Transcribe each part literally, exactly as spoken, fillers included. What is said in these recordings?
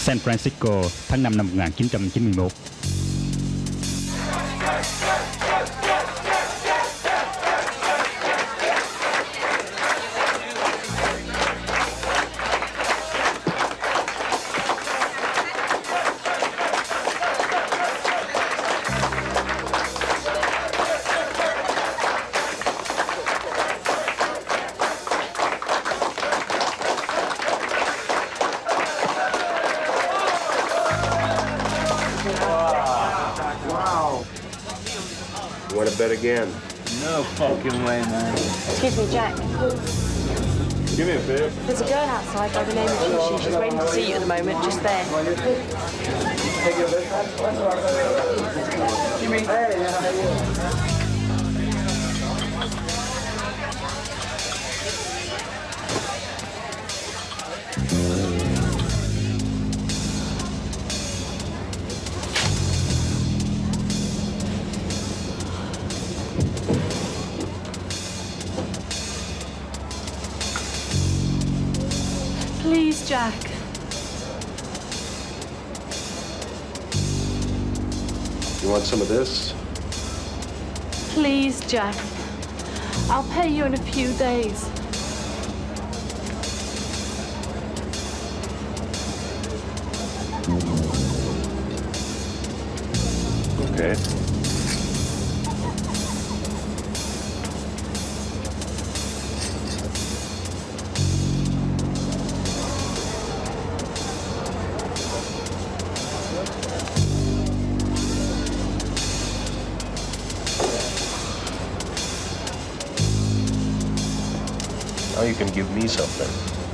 San Francisco, tháng năm năm một nghìn chín trăm chín mươi mốt. Bet again. No fucking way, man. Excuse me, Jack. Give me a bib. There's a girl outside by the name of Lucy. She's waiting to see you at the moment, just there. Please, Jack. You want some of this? Please, Jack. I'll pay you in a few days. Okay. Now you can give me something.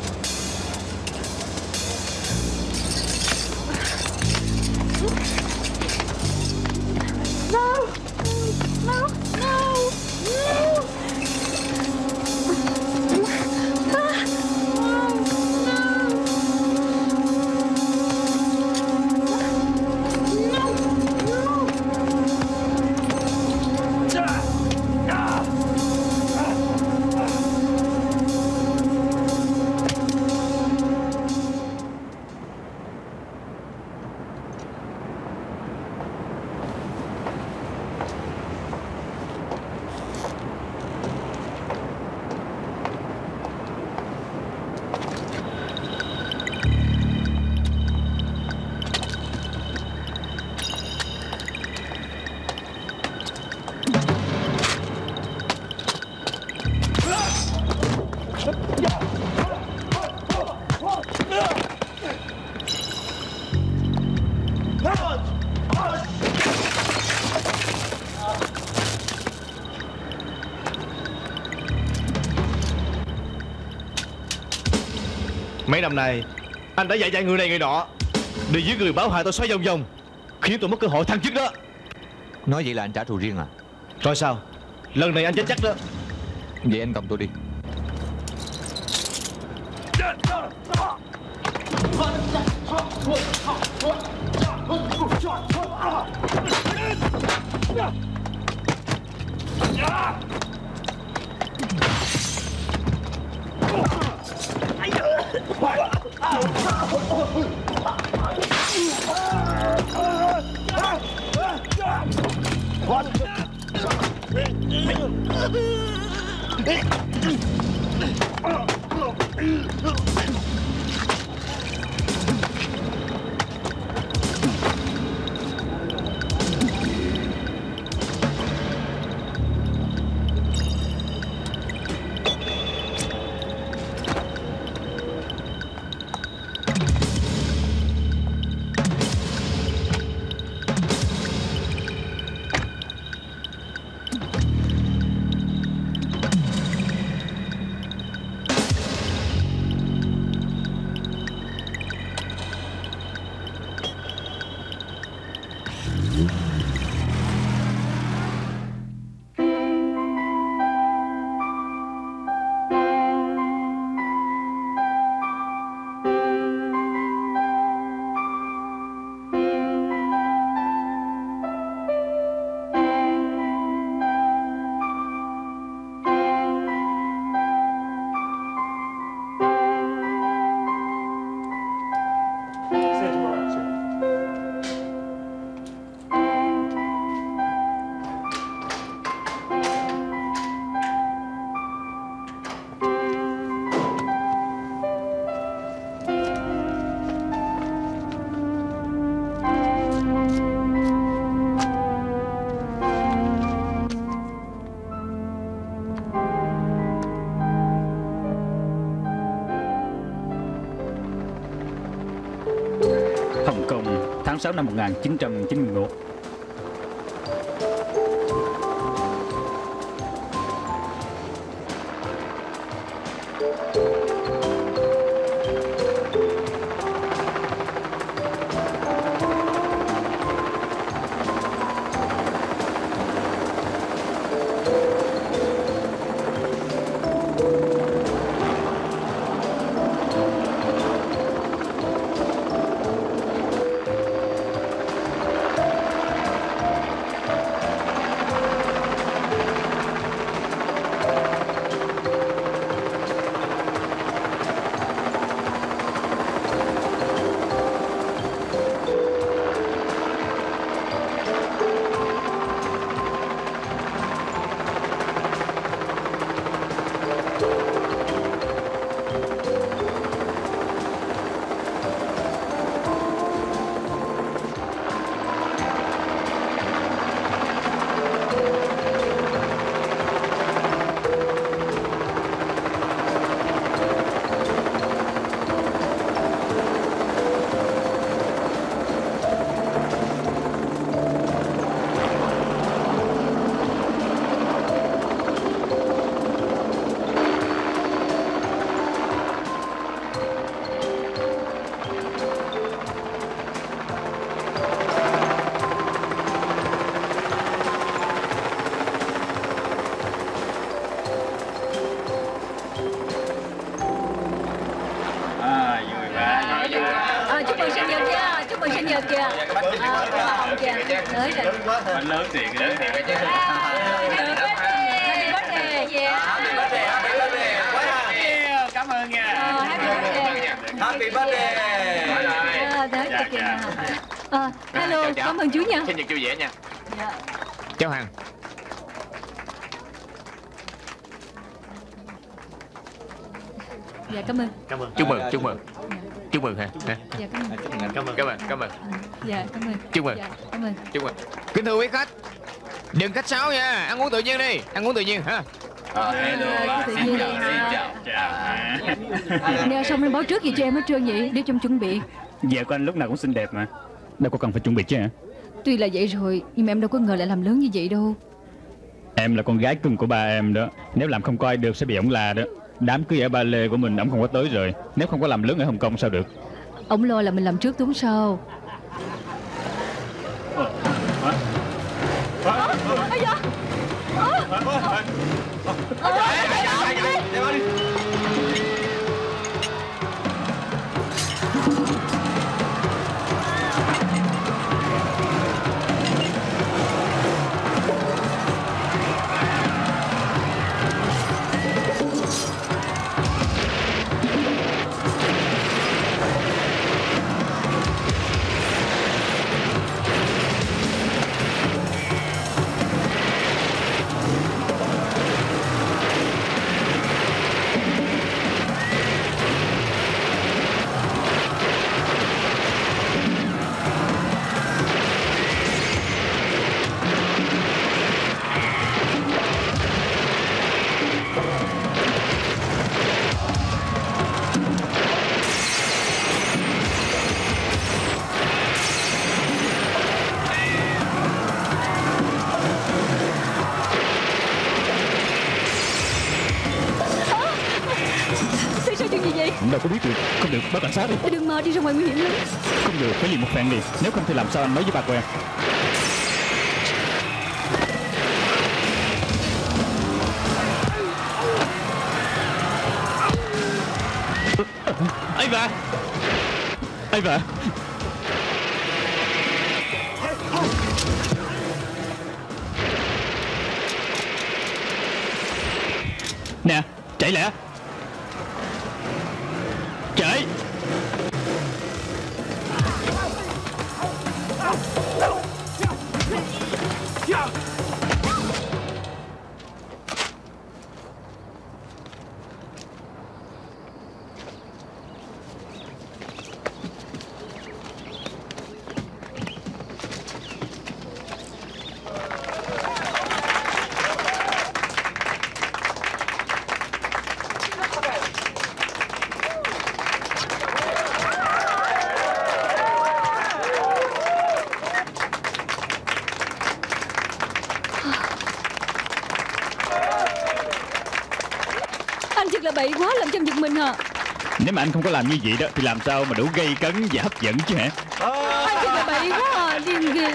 No! No! No! No! Mấy năm nay anh đã dạy dạy người này người nọ, đi với người báo hại tôi xoay vòng vòng, khiến tôi mất cơ hội thăng chức đó. Nói vậy là anh trả thù riêng à? Rồi sao? Lần này anh chết chắc đó. Vậy anh cầm tôi đi. tháng sáu năm một nghìn chín trăm chín mươi mốt. Bánh lớn tiền lớn tiền cái chứ. Cảm ơn nha. Happy birthday. Tới kìa kìa. Ờ, hello, cảm ơn chú nha. Sinh nhật vui vẻ nha. Dạ. Cháu Hằng. Dạ, cảm ơn. Cảm ơn. Chúc mừng, chúc mừng. Chúc mừng hả? Dạ, cảm ơn. Cảm ơn, cảm ơn, cảm ơn. Dạ, cảm ơn. Chúc mừng. Dạ, cảm ơn. Chúc mừng. Kính thưa quý khách, đừng khách sáo nha, ăn uống tự nhiên đi, ăn uống tự nhiên ha. Ờ, hello, tự xin nhiên chào, đi xin ha. chào, chào. Nè, xong em báo trước gì cho em hết trơn vậy, để trong chuẩn bị. Vợ của anh lúc nào cũng xinh đẹp mà, đâu có cần phải chuẩn bị chứ hả? Tuy là vậy rồi, nhưng mà em đâu có ngờ lại làm lớn như vậy đâu. Em là con gái cưng của ba em đó, nếu làm không coi được sẽ bị ổng la đó. Đám cưới ở Ba Lê của mình ổng không có tới rồi, nếu không có làm lớn ở Hồng Kông sao được. Ông lo là mình làm trước đúng sau. Ây da. Đâu có biết được, không được, báo cảnh sát đi. Đừng mà, đi ra ngoài nguy hiểm lắm. Không được, phải liền một phen đi, nếu không thì làm sao anh nói với bà của em. Ây bà, Ây bà. Nè, chạy lẹ. Chạy. Thiệt là bậy quá, làm cho em giật mình hả? Nếu mà anh không có làm như vậy đó thì làm sao mà đủ gây cấn và hấp dẫn chứ hả? Anh thiệt là bậy quá à, điên ghê.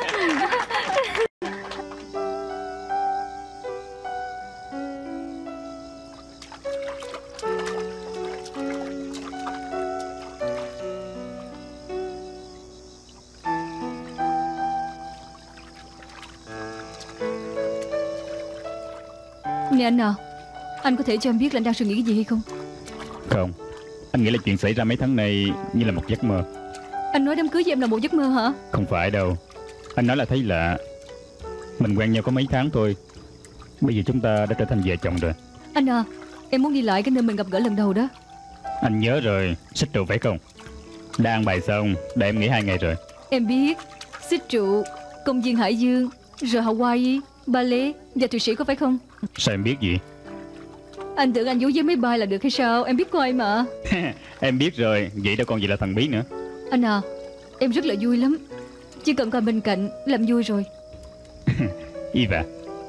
Nè anh à, anh có thể cho em biết là anh đang suy nghĩ cái gì hay không? Không, anh nghĩ là chuyện xảy ra mấy tháng nay như là một giấc mơ. Anh nói đám cưới với em là một giấc mơ hả? Không phải đâu. Anh nói là thấy lạ. Mình quen nhau có mấy tháng thôi, bây giờ chúng ta đã trở thành vợ chồng rồi. Anh à, em muốn đi lại cái nơi mình gặp gỡ lần đầu đó. Anh nhớ rồi, xích rượu phải không? Đã ăn bài xong, để em nghỉ hai ngày rồi. Em biết, xích rượu, công viên Hải Dương, rồi Hawaii, Bali và Thụy Sĩ có phải không? Sao em biết gì? Anh tưởng anh giấu với máy bay là được hay sao? Em biết coi mà. Em biết rồi, vậy đâu còn gì là thần bí nữa. Anh à, em rất là vui lắm. Chỉ cần coi bên cạnh làm vui rồi. Eva.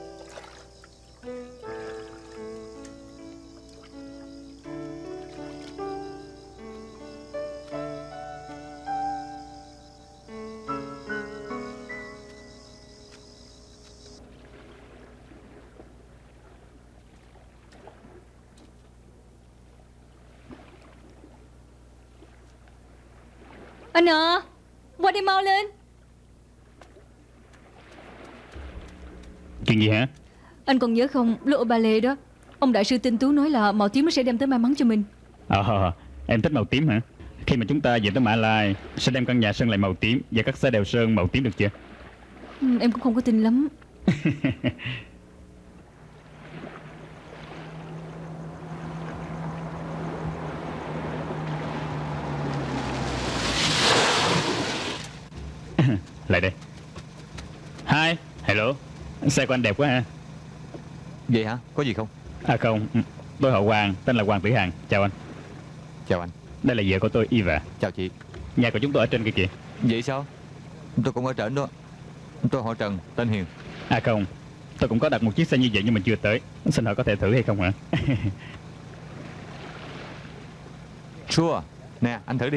Anh à, qua đây mau lên. Chuyện gì hả? Anh còn nhớ không, lúc ở ballet đó, ông đại sư tinh tú nói là màu tím nó sẽ đem tới may mắn cho mình. Ờ, em thích màu tím hả? Khi mà chúng ta về tới Mã Lai, sẽ đem căn nhà sơn lại màu tím và các xe đều sơn màu tím được chưa? Ừ, em cũng không có tin lắm. Lại đây. Hi, hello. Xe của anh đẹp quá ha. Vậy hả? Có gì không? À không, tôi họ Hoàng, tên là Hoàng Tử Hằng. Chào anh. Chào anh. Đây là vợ của tôi, Eva. Chào chị. Nhà của chúng tôi ở trên kia kìa. Vậy sao? Tôi cũng ở trển đó. Tôi họ Trần, tên Hiền. À không, tôi cũng có đặt một chiếc xe như vậy nhưng mà chưa tới. Xin hỏi có thể thử hay không hả? Sure. Nè, anh thử đi.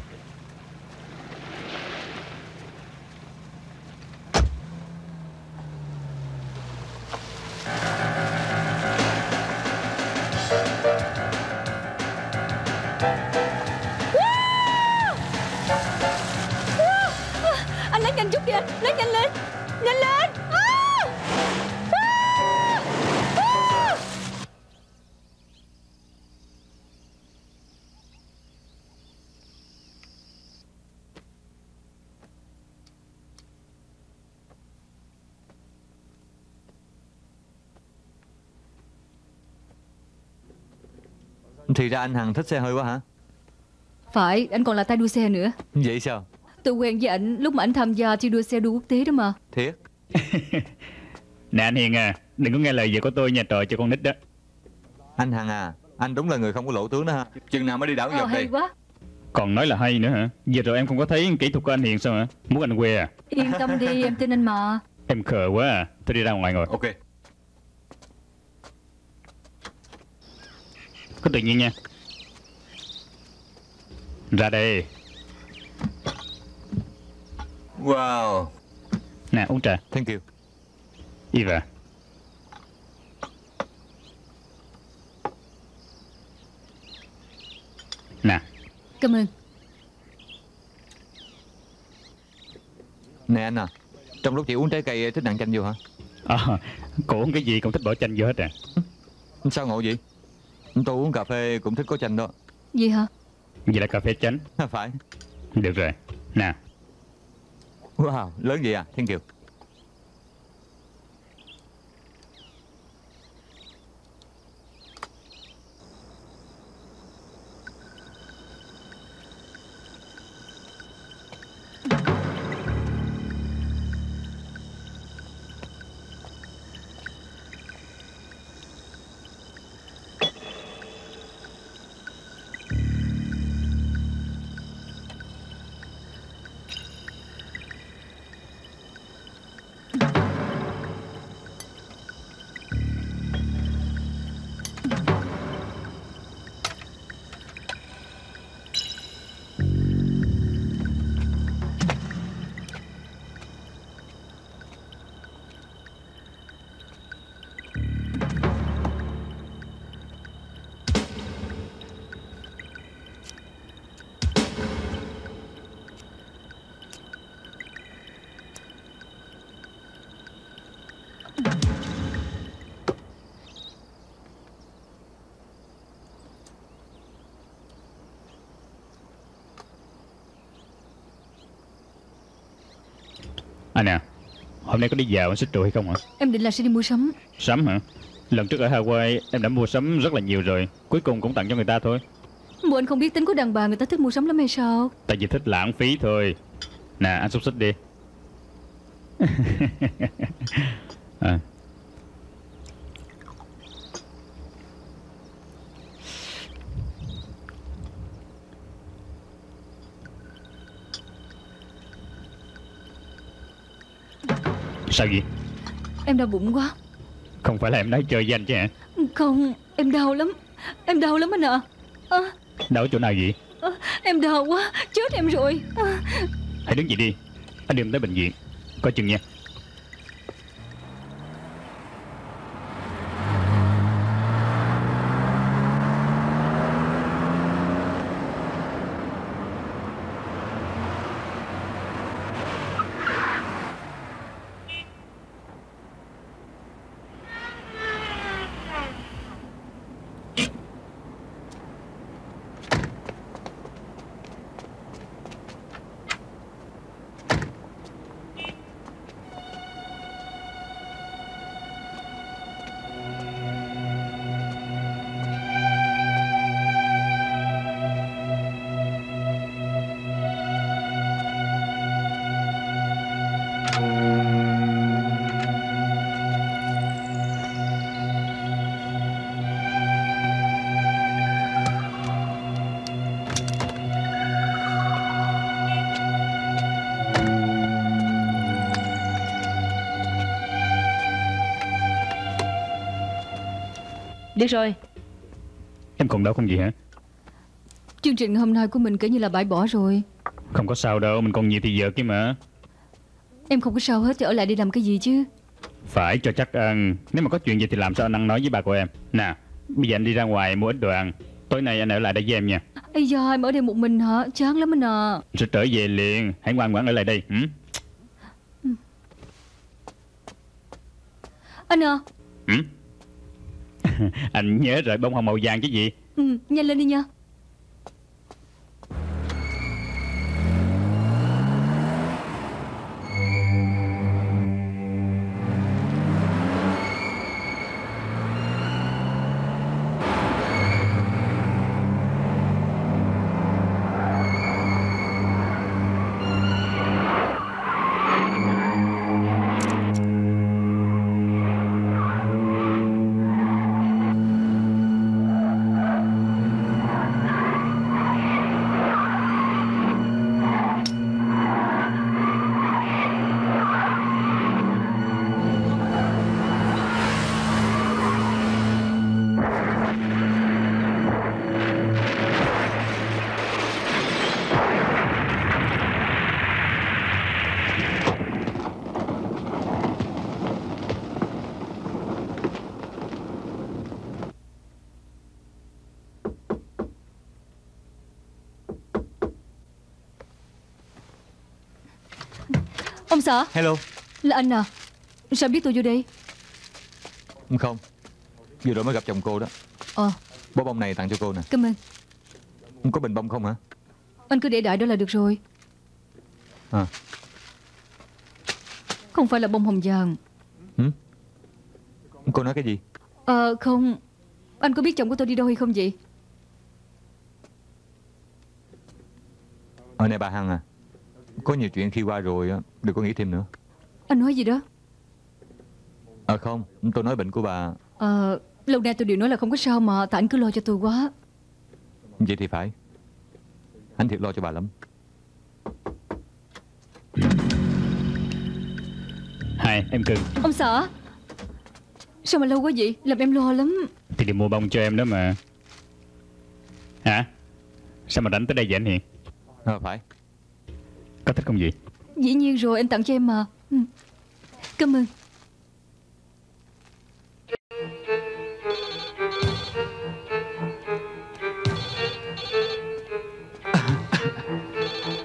Anh lấy nhanh chút đi anh, lấy nhanh lên. Nhanh lên. À! À! À! Thì ra anh Hằng thích xe hơi quá hả? Phải, anh còn là tay đua xe nữa. Vậy sao? Tôi quen với anh lúc mà anh tham gia thi đua xe đua quốc tế đó mà. Thiệt? Nè anh Hiền à, đừng có nghe lời vợ của tôi nha, trời cho con nít đó. Anh Hằng à, anh đúng là người không có lỗ tướng đó ha. Chừng nào mới đi đảo Ờ, vòng hay đây? quá. Còn nói là hay nữa hả? Giờ rồi em không có thấy kỹ thuật của anh Hiền sao hả? Muốn anh quê à? Yên tâm đi, em tin anh mà. Em khờ quá à. Tôi đi ra ngoài ngồi. Ok. Có tự nhiên nha. Ra đây. Wow. Nè uống trà. Thank you. Eva. Nè. Cảm ơn. Nè anh à, trong lúc chị uống trái cây thích nặng chanh vô hả? À, cô uống cái gì cũng thích bỏ chanh vô hết à? Sao ngộ vậy? Tôi uống cà phê cũng thích có chanh đó. Gì hả? Vậy là cà phê chánh. Phải. Được rồi. Nè. Wow, lớn vậy à? Thank you. Anh à, hôm nay có đi dạo anh xích trụ hay không hả? Em định là sẽ đi mua sắm. Sắm hả? Lần trước ở Hawaii em đã mua sắm rất là nhiều rồi, cuối cùng cũng tặng cho người ta thôi. Bộ anh không biết tính của đàn bà, người ta thích mua sắm lắm hay sao? Tại vì thích lãng phí thôi. Nè, anh xúc xích đi. À. Sao vậy? Em đau bụng quá. Không phải là em nói chơi với anh chứ hả? Không, em đau lắm. Em đau lắm anh ạ. À. À, Đau ở chỗ nào vậy? à, em đau quá, chết em rồi. À. Hãy đứng dậy đi, anh đưa em tới bệnh viện. Coi chừng nha. Được rồi. Em còn đau không gì hả? Chương trình hôm nay của mình kể như là bãi bỏ rồi. Không có sao đâu, mình còn nhiều thì giờ kia mà. Em không có sao hết, thì ở lại đi làm cái gì chứ? Phải cho chắc ăn. Nếu mà có chuyện gì thì làm sao anh ăn nói với bà của em. Nè, bây giờ anh đi ra ngoài mua ít đồ ăn. Tối nay anh ở lại đây với em nha. Ây da, em ở đây một mình hả? Chán lắm anh à. Sẽ trở về liền. Hãy ngoan ngoãn ở lại đây. Ừ? Ừ. Anh à. Ừ? Anh nhớ rồi, bông hồng màu vàng chứ gì. Ừ, nhanh lên đi nha. Ông xã. Hello. Là anh à? Sao biết tôi vô đây? Không, vừa rồi mới gặp chồng cô đó. Ờ. Bó bông này tặng cho cô nè. Cảm ơn. Có bình bông không hả? Anh cứ để đại đó là được rồi. À. Không phải là bông hồng vàng. Ừ? Cô nói cái gì? Ờ không. Anh có biết chồng của tôi đi đâu hay không vậy? Ở này bà Hằng à, có nhiều chuyện khi qua rồi á, đừng có nghĩ thêm nữa. Anh nói gì đó? À không, tôi nói bệnh của bà. Ờ, lâu nay tôi đều nói là không có sao mà. Tại anh cứ lo cho tôi quá. Vậy thì phải. Anh thiệt lo cho bà lắm. Hai, em cưng. Ông xã. Sao mà lâu quá vậy? Làm em lo lắm. Thì đi mua bông cho em đó mà. Hả? Sao mà đánh tới đây vậy anh Hiền? À, phải. Có thích không gì? Dĩ nhiên rồi, anh tặng cho em mà. Ừ. Cảm ơn.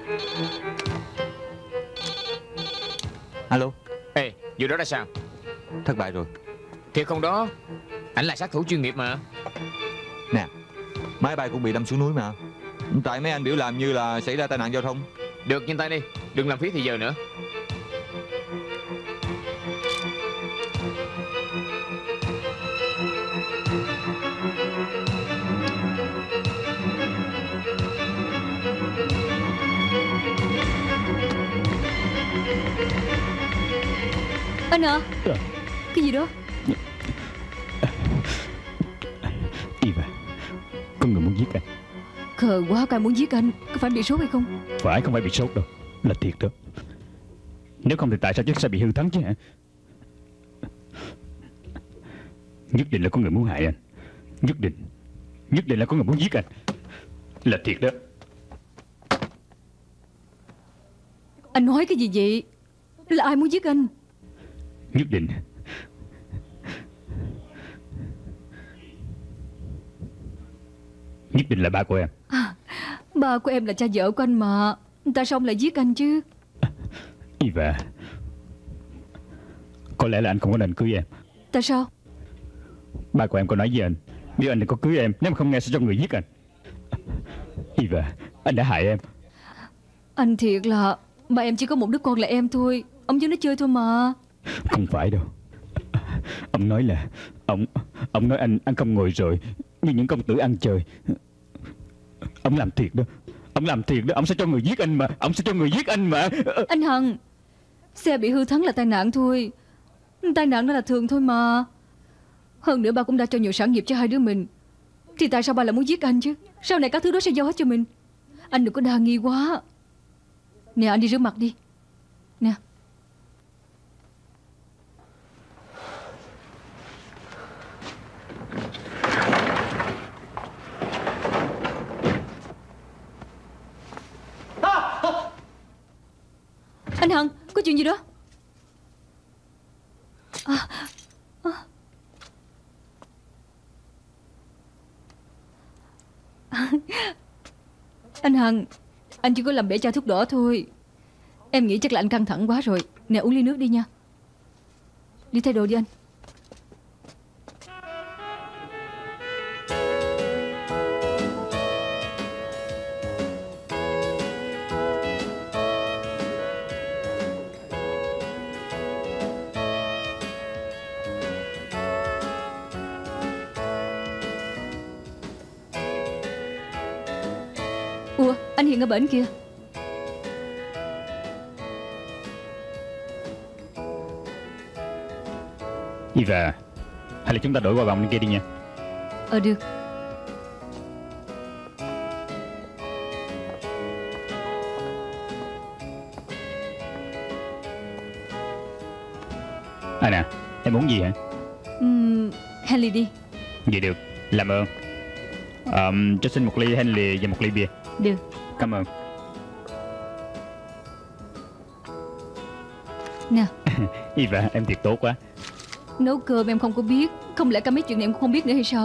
Alo. Ê, vụ đó là sao? Thất bại rồi. Thiệt không đó? Anh là sát thủ chuyên nghiệp mà. Nè, máy bay cũng bị đâm xuống núi mà. Tại mấy anh biểu làm như là xảy ra tai nạn giao thông. Được, nhanh tay đi, đừng làm phí thì giờ nữa. Anh à, cái gì đó? Eva, có người muốn giết anh. Khờ quá, có ai muốn giết anh? Có phải bị sốt hay không? Phải, không phải bị sốt đâu, là thiệt đó. Nếu không thì tại sao chiếc xe bị hư thắng chứ hả? Nhất định là có người muốn hại anh. Nhất định Nhất định là có người muốn giết anh. Là thiệt đó. Anh nói cái gì vậy? Là ai muốn giết anh? Nhất định Nhất định là ba của em. À, ba của em là cha vợ của anh mà. Tại sao ông lại giết anh chứ? Eva, có lẽ là anh không có nên cưới em. Tại sao? Ba của em có nói với anh, nếu anh đừng có cưới em, nếu mà không nghe sẽ cho người giết anh. Eva, anh đã hại em. Anh thiệt là ba em chỉ có một đứa con là em thôi. Ông chỉ nói chơi thôi mà. Không phải đâu. Ông nói là Ông Ông nói anh ăn không ngồi rồi như những công tử ăn chơi. Ông làm thiệt đó. Ông làm thiệt đó. Ông sẽ cho người giết anh mà. Ông sẽ cho người giết anh mà. Anh Hằng, xe bị hư thắng là tai nạn thôi. Tai nạn đó là thường thôi mà. Hơn nữa ba cũng đã cho nhiều sản nghiệp cho hai đứa mình. Thì tại sao ba lại muốn giết anh chứ? Sau này các thứ đó sẽ giao hết cho mình. Anh đừng có đa nghi quá. Nè, anh đi rửa mặt đi. Nè. Anh Hằng, có chuyện gì đó? À, à. Anh Hằng, anh chỉ có làm bể chai thuốc đỏ thôi. Em nghĩ chắc là anh căng thẳng quá rồi. Nè, uống ly nước đi nha. Đi thay đồ đi anh. Ủa, anh Hiền ở bển kìa. Eva, hay là chúng ta đổi qua vòng bên kia đi nha. Ờ được. À nè, em muốn gì hả? uhm, Henley đi. Vậy được, làm ơn. um, Cho xin một ly Henley và một ly bia. Được. Cảm ơn. Nè. Eva, em thiệt tốt quá. Nấu cơm em không có biết. Không lẽ cả mấy chuyện này em cũng không biết nữa hay sao?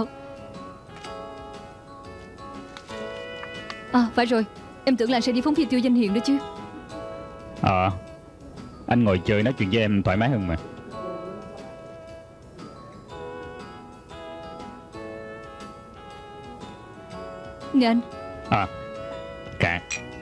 À phải rồi, em tưởng là anh sẽ đi phóng phi tiêu danh hiền đó chứ. Ờ à, anh ngồi chơi nói chuyện với em thoải mái hơn mà. Nè anh. À, cạn.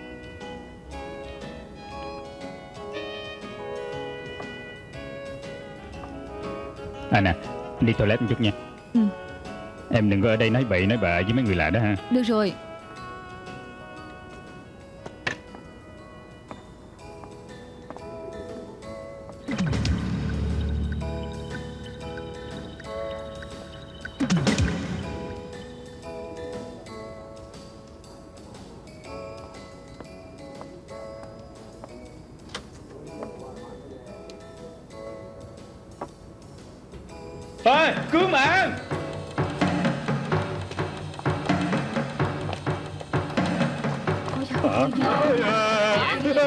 À nè, đi toilet một chút nha. Ừ. Em đừng có ở đây nói bậy nói bạ với mấy người lạ đó ha. Được rồi. Ê, cứu mạng! Ôi trời ơi.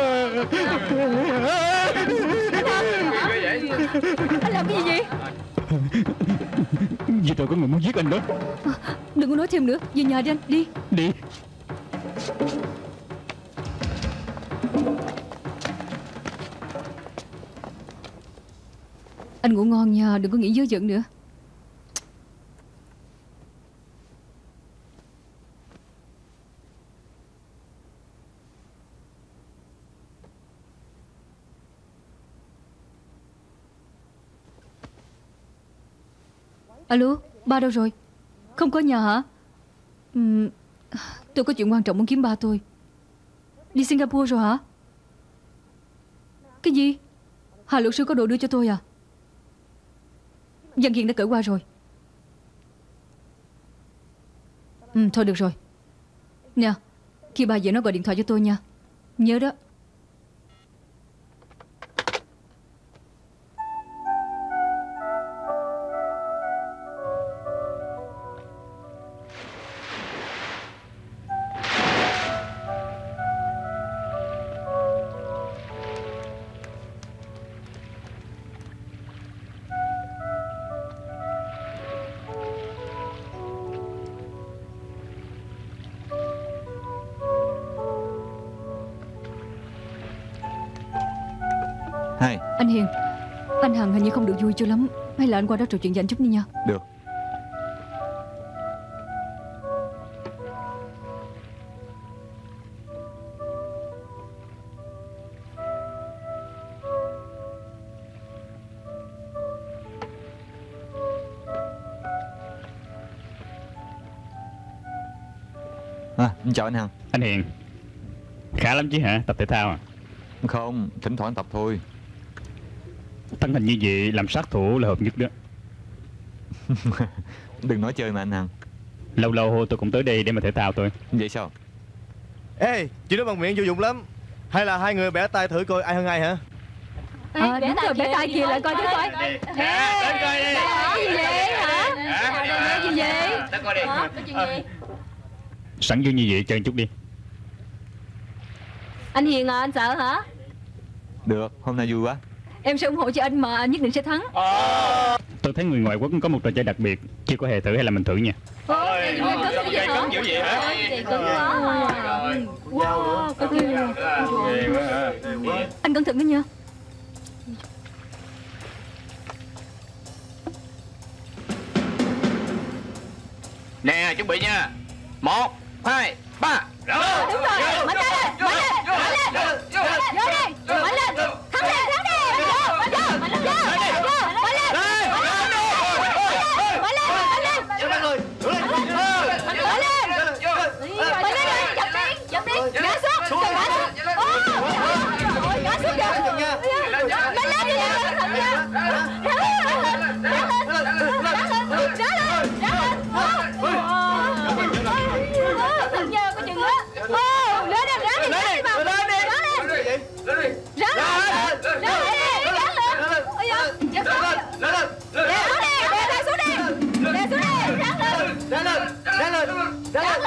Anh làm cái gì vậy? Vì tôi có người muốn giết anh đó. À, đừng có nói thêm nữa. Về nhà đi anh, đi. Đi. Anh ngủ ngon nha, đừng có nghĩ dớ dẫn nữa. Alo, ba đâu rồi? Không có nhà hả? Uhm, tôi có chuyện quan trọng muốn kiếm ba tôi. Đi Singapore rồi hả? Cái gì? Hà luật sư có đồ đưa cho tôi à? Văn kiện đã gửi qua rồi. Ừ, thôi được rồi. Nè, khi bà về nó gọi điện thoại cho tôi nha. Nhớ đó. Hai. Anh Hiền, anh Hằng hình như không được vui cho lắm. Hay là anh qua đó trò chuyện với anh chút đi nha. Được. À, chào anh Hằng. Anh Hiền, khá lắm chứ hả? Tập thể thao à? Không, thỉnh thoảng tập thôi. Thân hình như vậy làm sát thủ là hợp nhất đó. Đừng nói chơi mà anh Hằng. Lâu lâu tôi cũng tới đây để mà thể thao thôi. Vậy sao? Ê, chị nói bằng miệng vô dụng lắm. Hay là hai người bẻ tay thử coi ai hơn ai hả? À, đúng rồi, bẻ tay kìa, lại coi thử coi. Đến coi đi. Cái gì vậy hả? Cái gì vậy? Đến coi đi. Có chuyện gì? Sẵn vô như vậy chơi chút đi. Anh Hiền à, anh sợ hả? Được, hôm nay vui quá. Em sẽ ủng hộ cho anh mà, anh nhất định sẽ thắng. Tôi thấy người ngoại quốc có một trò chơi đặc biệt, chưa có hề thử, hay là mình thử nha. Ôi, cứng dữ hả? Cứng dữ vậy hả? Cứng quá. Wow, có ghê rồi. Anh cẩn thận đó nha. Nè, chuẩn bị nha. Một, hai, ba. Đúng rồi, mạnh lên, mạnh lên, mạnh lên, vô đi, mạnh lên, thắng đi, thắng đi, mạnh lên, mạnh lên, mạnh lên, mạnh lên, mạnh lên, mạnh lên, mạnh lên, mạnh lên, chậm đi, chậm đi, ngã xuống, ngã xuống, ôi, ngã xuống kìa, mạnh lên đi, thắng nha, ráng lên, ráng lên, ráng lên, ráng lên, thằng nhờ có chừng á. Ô, lên em ráng đi, ráng đi mà. Ráng lên. Ráng lên. Ráng lên. Ráng lên. Ráng lên. Ôi giời, giật xuống. Lên lên. Đè xuống đi, đè tay xuống đi. Đè xuống đi, ráng lên. Ráng lên. Ráng lên. Ráng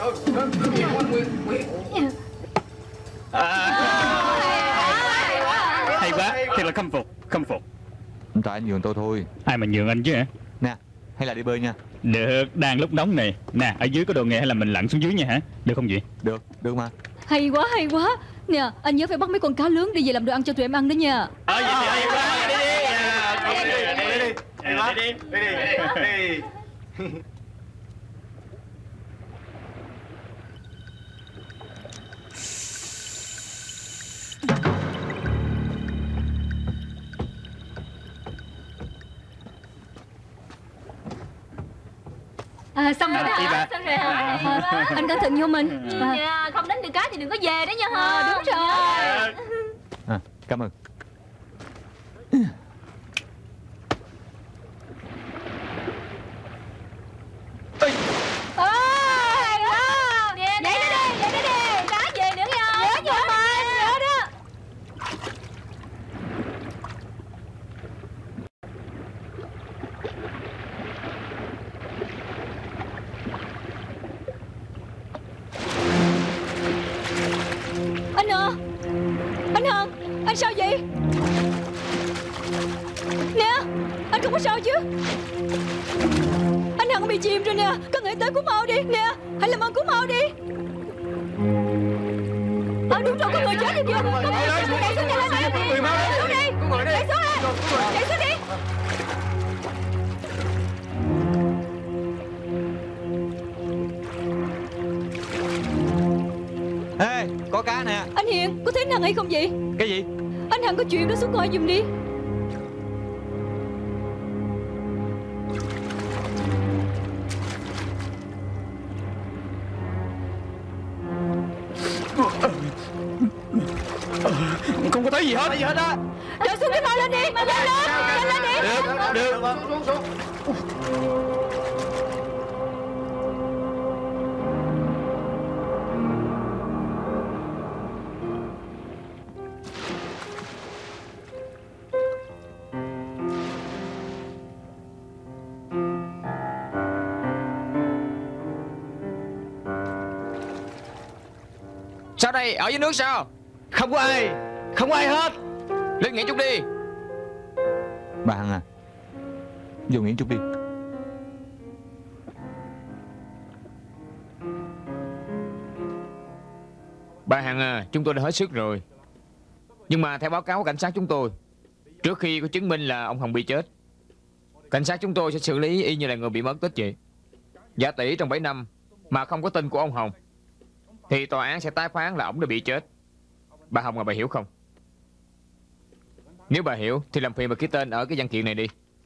lên. Hay quá, thiệt là khâm phục, khâm phục. Tại anh nhường tôi thôi. Ai mà nhường anh chứ hả? Nè, hay là đi bơi nha. Được, đang lúc nóng này. Nè, ở dưới có đồ nghề hay là mình lặn xuống dưới nha hả? Được không vậy? Được, được mà. Hay quá, hay quá. Nè, anh nhớ phải bắt mấy con cá lớn đi về làm đồ ăn cho tụi em ăn đó nha. Ờ, vậy thì hay quá. Đi đi. Đi đi. Đi đi. Đi đi. À, xong rồi đó đi hả? bà. Xong rồi hả? À, anh cẩn thận vô mình. À, không đánh được cá thì đừng có về đó nha ha. À, đúng rồi. À, cảm ơn. Ôi, hay quá. Nhảy nó đi, nhảy nó đi. Cá về nữa nha. Nhớ vô mình, nhớ đó. Anh à, anh Hằng, anh sao vậy? Nè, anh không có sao chứ? Anh Hằng bị chìm rồi nè, có người tới cứu mau đi. Nè, hãy làm ơn cứu mau đi. À đúng rồi, có người chết rồi kìa. Có người chết rồi, nhảy xuống, nhảy xuống, nhảy xuống đi. Nhảy xuống đi, nhảy xuống đi. Hiền, có thấy Hằng hay không vậy? Cái gì? Anh Hằng có chuyện đó, xuống coi giùm đi. Không có thấy gì hết. Cái gì hết á? Đợi xuống cái mau lên đi, nhanh lên, nhanh lên đi. Được, được. Xuống, xuống, xuống. Sao đây? Ở dưới nước sao? Không có ai. Không có ai hết. Lên nghỉ chút đi. Bà Hằng à, vô nghỉ chút đi. Bà Hằng à, chúng tôi đã hết sức rồi. Nhưng mà theo báo cáo của cảnh sát chúng tôi, trước khi có chứng minh là ông Hồng bị chết, cảnh sát chúng tôi sẽ xử lý y như là người bị mất tích vậy. Giả tỷ trong bảy năm mà không có tin của ông Hồng, thì tòa án sẽ tái phán là ông đã bị chết. Bà Hồng à, bà hiểu không? Nếu bà hiểu thì làm phiền bà ký tên ở cái văn kiện này đi.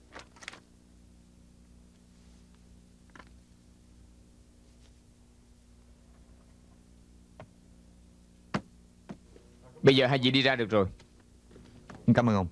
Bây giờ hai vị đi ra được rồi. Cảm ơn ông.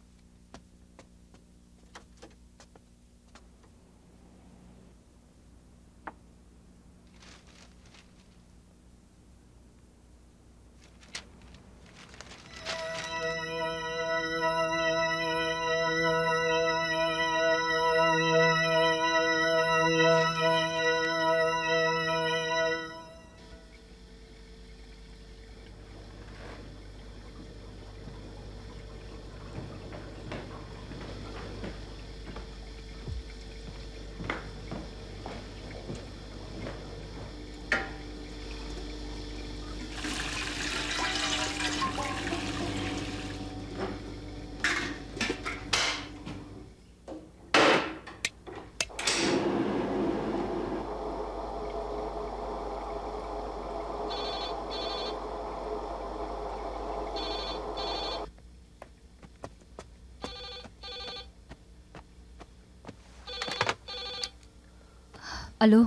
Alo.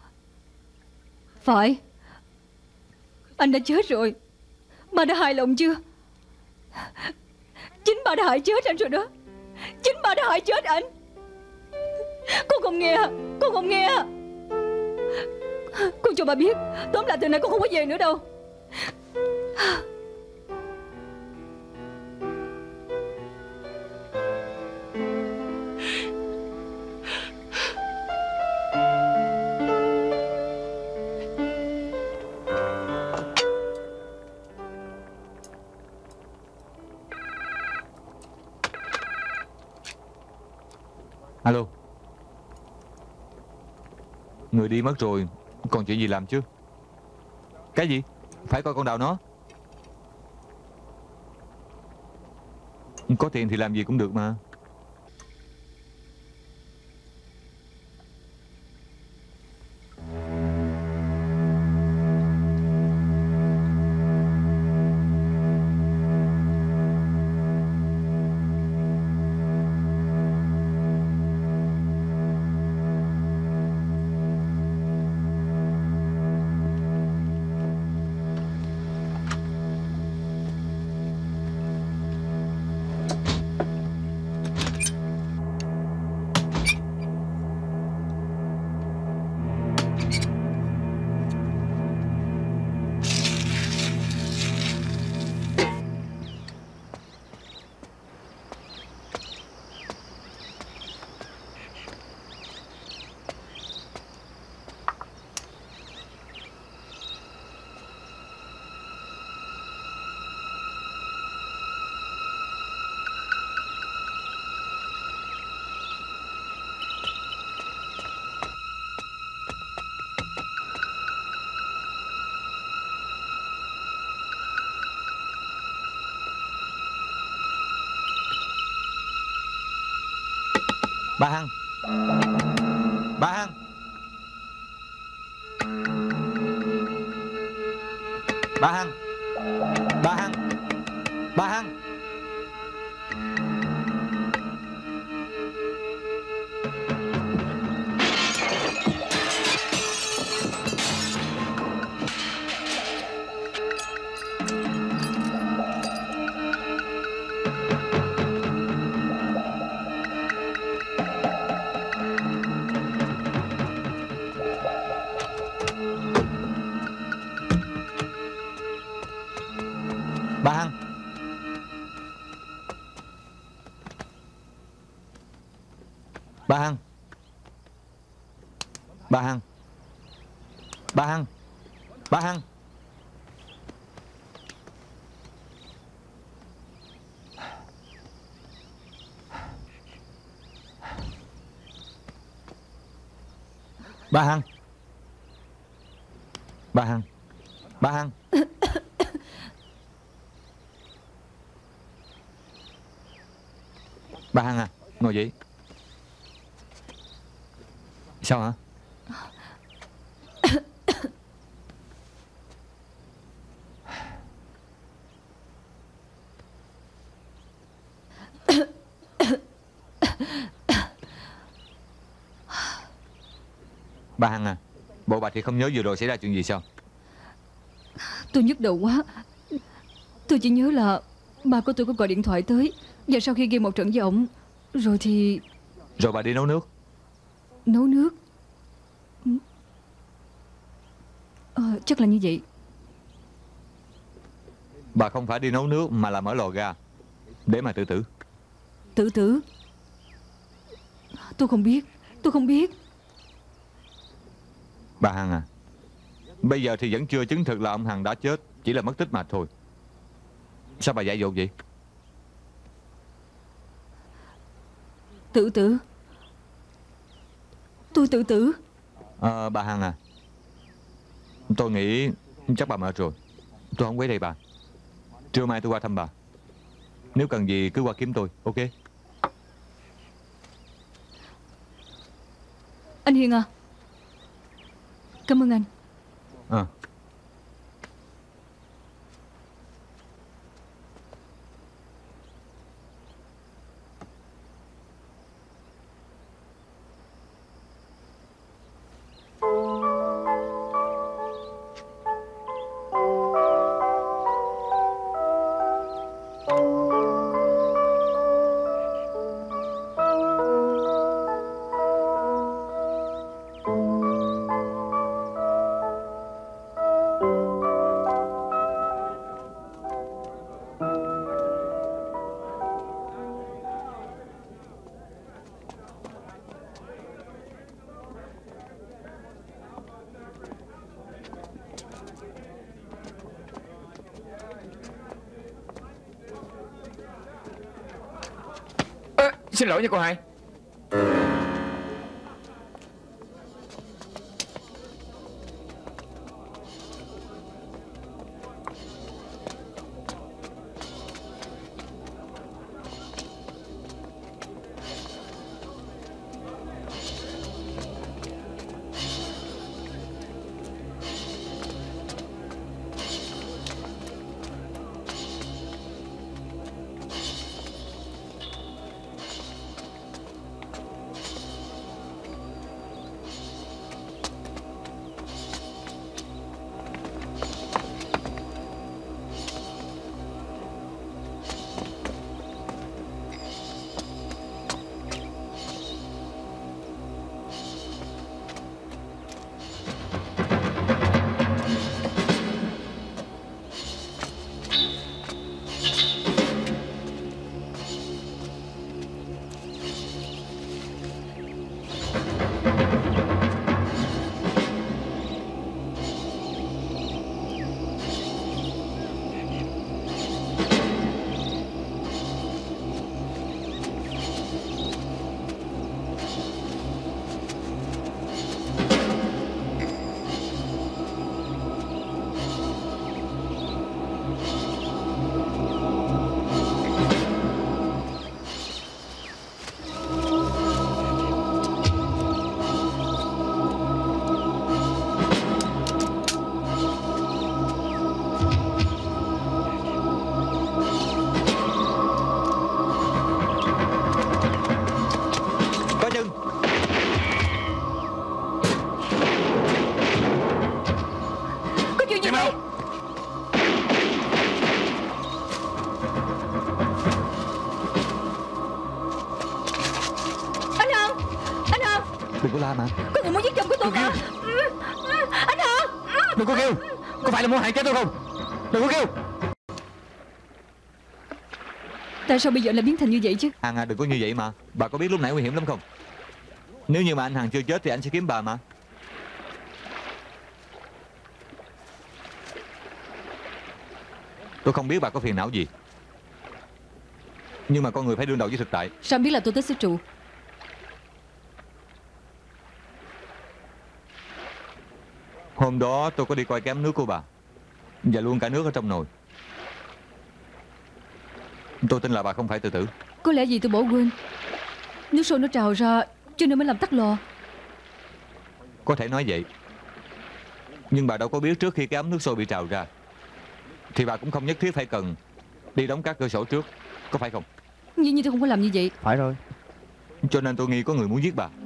Phải. Anh đã chết rồi. Ba đã hài lòng chưa? Chính ba đã hại chết anh rồi đó. Chính ba đã hại chết anh. Con không nghe. Con không nghe. Con cho bà biết, tóm lại từ nay con không có về nữa đâu. Alo. Người đi mất rồi, còn chuyện gì làm chứ? Cái gì? Phải coi con Đào nó. Có tiền thì làm gì cũng được mà. Bà Hằng. Bà Hằng. Bà Hằng. Bà Hằng, bà Hằng. Bà Hằng. Bà Hằng. Bà Hằng. Bà Hằng. Bà Hằng. Bà Hằng. Bà Hằng. Bà Hằng. Bà Hằng à, ngồi dậy. Sao hả? Bà Hằng à, bộ bà thì không nhớ vừa rồi xảy ra chuyện gì sao? Tôi nhức đầu quá. Tôi chỉ nhớ là ba của tôi có gọi điện thoại tới, và sau khi ghi một trận với ổng, rồi thì... Rồi bà đi nấu nước. Nấu nước. Ờ, chắc là như vậy. Bà không phải đi nấu nước mà là mở lò ga để mà tự tử. Tự tử? Tôi không biết. Tôi không biết. Bà Hằng à, bây giờ thì vẫn chưa chứng thực là ông Hằng đã chết, chỉ là mất tích mà thôi. Sao bà dại dột vậy? Tự tử? Tôi tự tử? À, bà Hằng à, tôi nghĩ chắc bà mệt rồi. Tôi không quấy đây bà. Trưa mai tôi qua thăm bà. Nếu cần gì cứ qua kiếm tôi, ok? Anh Hiền à, cảm ơn anh. À. Xin lỗi nha cô Hai. chân. Có chuyện gì vậy? Anh Hân, anh Hân, Đừng có la mà. có người muốn giết chồng của tôi mà. Anh Hân, Đừng có kêu. Có phải là muốn hại chết tôi không? Đừng có kêu. tại sao bây giờ lại biến thành như vậy chứ? Hằng à, đừng có như vậy mà. Bà có biết lúc nãy nguy hiểm lắm không? Nếu như mà anh Hằng chưa chết thì anh sẽ kiếm bà mà. Tôi không biết bà có phiền não gì, nhưng mà con người phải đương đầu với thực tại. Sao anh biết là tôi tới xứ trụ? Hôm đó tôi có đi coi kém nước của bà, và luôn cả nước ở trong nồi. Tôi tin là bà không phải tự tử. Có lẽ gì tôi bỏ quên. Nước sôi nó trào ra cho nên mới làm tắt lò. Có thể nói vậy, nhưng bà đâu có biết trước khi cái ấm nước sôi bị trào ra thì bà cũng không nhất thiết phải cần đi đóng các cửa sổ trước, có phải không? Dĩ nhiên tôi không có làm như vậy. Phải rồi. Cho nên tôi nghi có người muốn giết bà.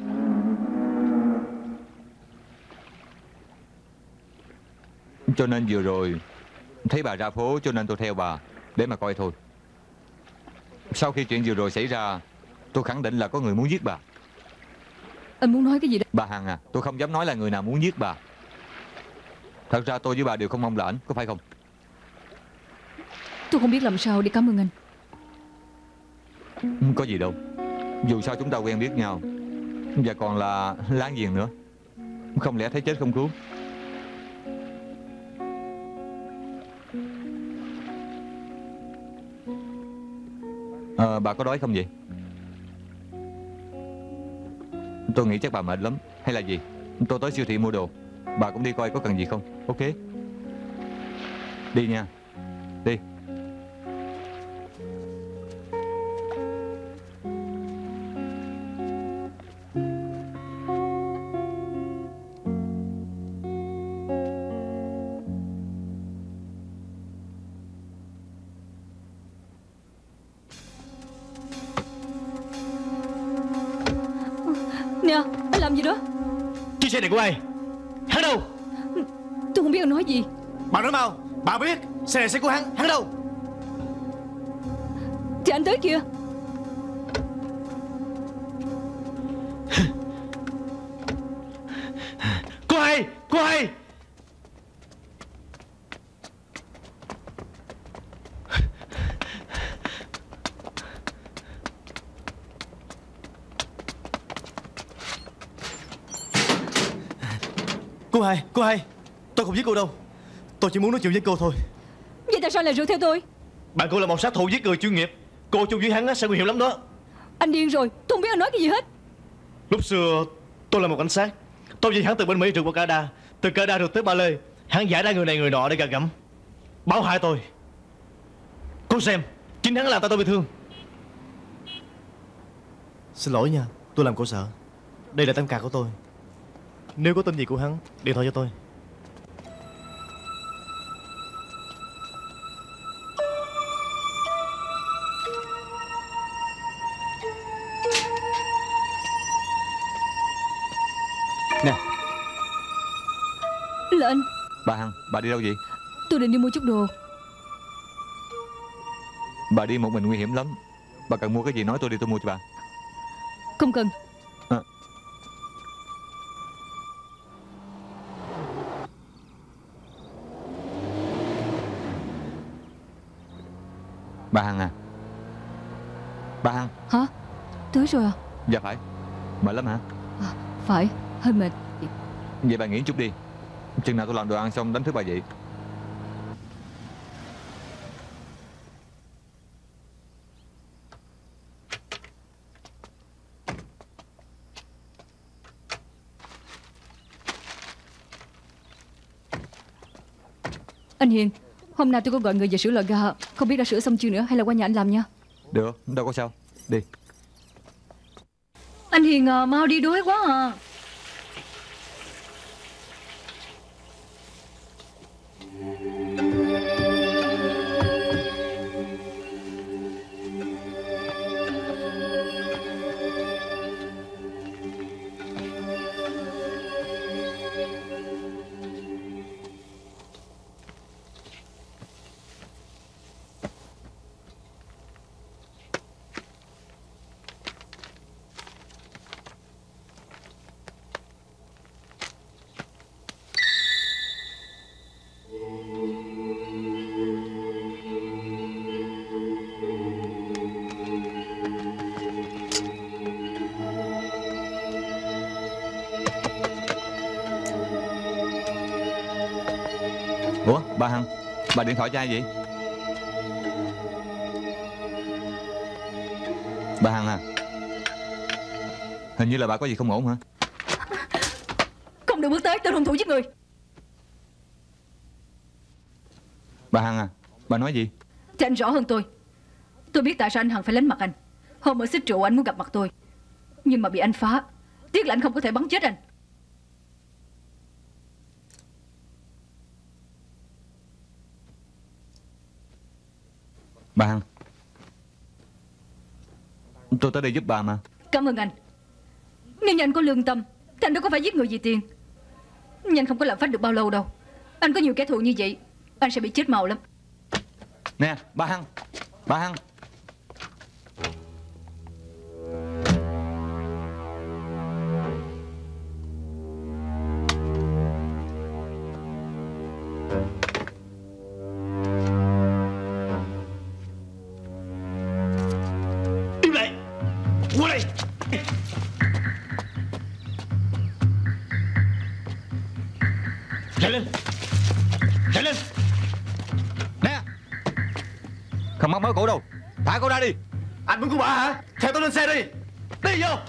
Cho nên vừa rồi thấy bà ra phố cho nên tôi theo bà để mà coi thôi. Sau khi chuyện vừa rồi xảy ra, tôi khẳng định là có người muốn giết bà. Anh muốn nói cái gì đó? Bà Hằng à, tôi không dám nói là người nào muốn giết bà. Thật ra tôi với bà đều không mong là ảnh, có phải không? Tôi không biết làm sao để cảm ơn anh. Không có gì đâu. Dù sao chúng ta quen biết nhau, và còn là láng giềng nữa. Không lẽ thấy chết không cứu? À, bà có đói không vậy? Tôi nghĩ chắc bà mệt lắm. Hay là gì? Tôi tới siêu thị mua đồ, bà cũng đi coi có cần gì không? Ok. Đi nha. Đi. Nè, anh làm gì đó? Chiếc xe này của ai? Hắn đâu? Tôi không biết anh nói gì. Bà nói mau. Bà biết xe này xe của hắn. Hắn đâu? Thì anh tới kìa. Cô hai, cô hai. Cô hai, cô hai. Tôi không giết cô đâu. Tôi chỉ muốn nói chuyện với cô thôi. Vậy tại sao lại rượt theo tôi? Bạn cô là một sát thủ giết người chuyên nghiệp. Cô chung với hắn á, sẽ nguy hiểm lắm đó. Anh điên rồi, tôi không biết anh nói cái gì hết. Lúc xưa tôi là một cảnh sát. Tôi vì hắn từ bên Mỹ rượt qua Canada, từ Canada rượt tới Ba Lê. Hắn giải ra người này người nọ để gạt gẫm, báo hại tôi. Cô xem, chính hắn làm tay tôi bị thương. Xin lỗi nha, tôi làm cô sợ. Đây là tem card của tôi. Nếu có tin gì của hắn, điện thoại cho tôi. Nè. Là anh. Bà Hằng, bà đi đâu vậy? Tôi định đi mua chút đồ. Bà đi một mình nguy hiểm lắm. Bà cần mua cái gì nói tôi đi, tôi mua cho bà. Không cần. À. Bà Hằng à. Bà Hằng. Hả? Tới rồi à? Dạ phải. Mệt lắm hả? À, phải, hơi mệt. Vậy bà nghỉ chút đi. Chừng nào tôi làm đồ ăn xong đánh thức bà dậy. Anh Hiền, hôm nay tôi có gọi người về sửa lò ga. Không biết đã sửa xong chưa nữa hay là qua nhà anh làm nha. Được, đâu có sao. Đi. Anh Hiền à, mau đi, đói quá à. Ủa bà Hằng, bà điện thoại cho ai vậy? Bà Hằng à, hình như là bà có gì không ổn hả? Không được bước tới, tên hung thủ giết người. Bà Hằng à, bà nói gì? Thì anh rõ hơn tôi. Tôi biết tại sao anh Hằng phải lánh mặt anh. Hôm ở xích rượu anh muốn gặp mặt tôi, nhưng mà bị anh phá. Tiếc là anh không có thể bắn chết anh. Bà Hằng, tôi tới đây giúp bà mà. Cảm ơn anh. Nếu như anh có lương tâm thì anh đâu có phải giết người vì tiền. Nhưng anh không có làm phách được bao lâu đâu. Anh có nhiều kẻ thù như vậy, anh sẽ bị chết màu lắm. Nè bà Hằng, bà Hằng. Im lại, qua đây. Chạy lên, chạy lên. Nè, không mắc mới cổ đâu. Thả cổ ra đi. Anh muốn của bà hả? Theo tôi lên xe đi. Đi vô.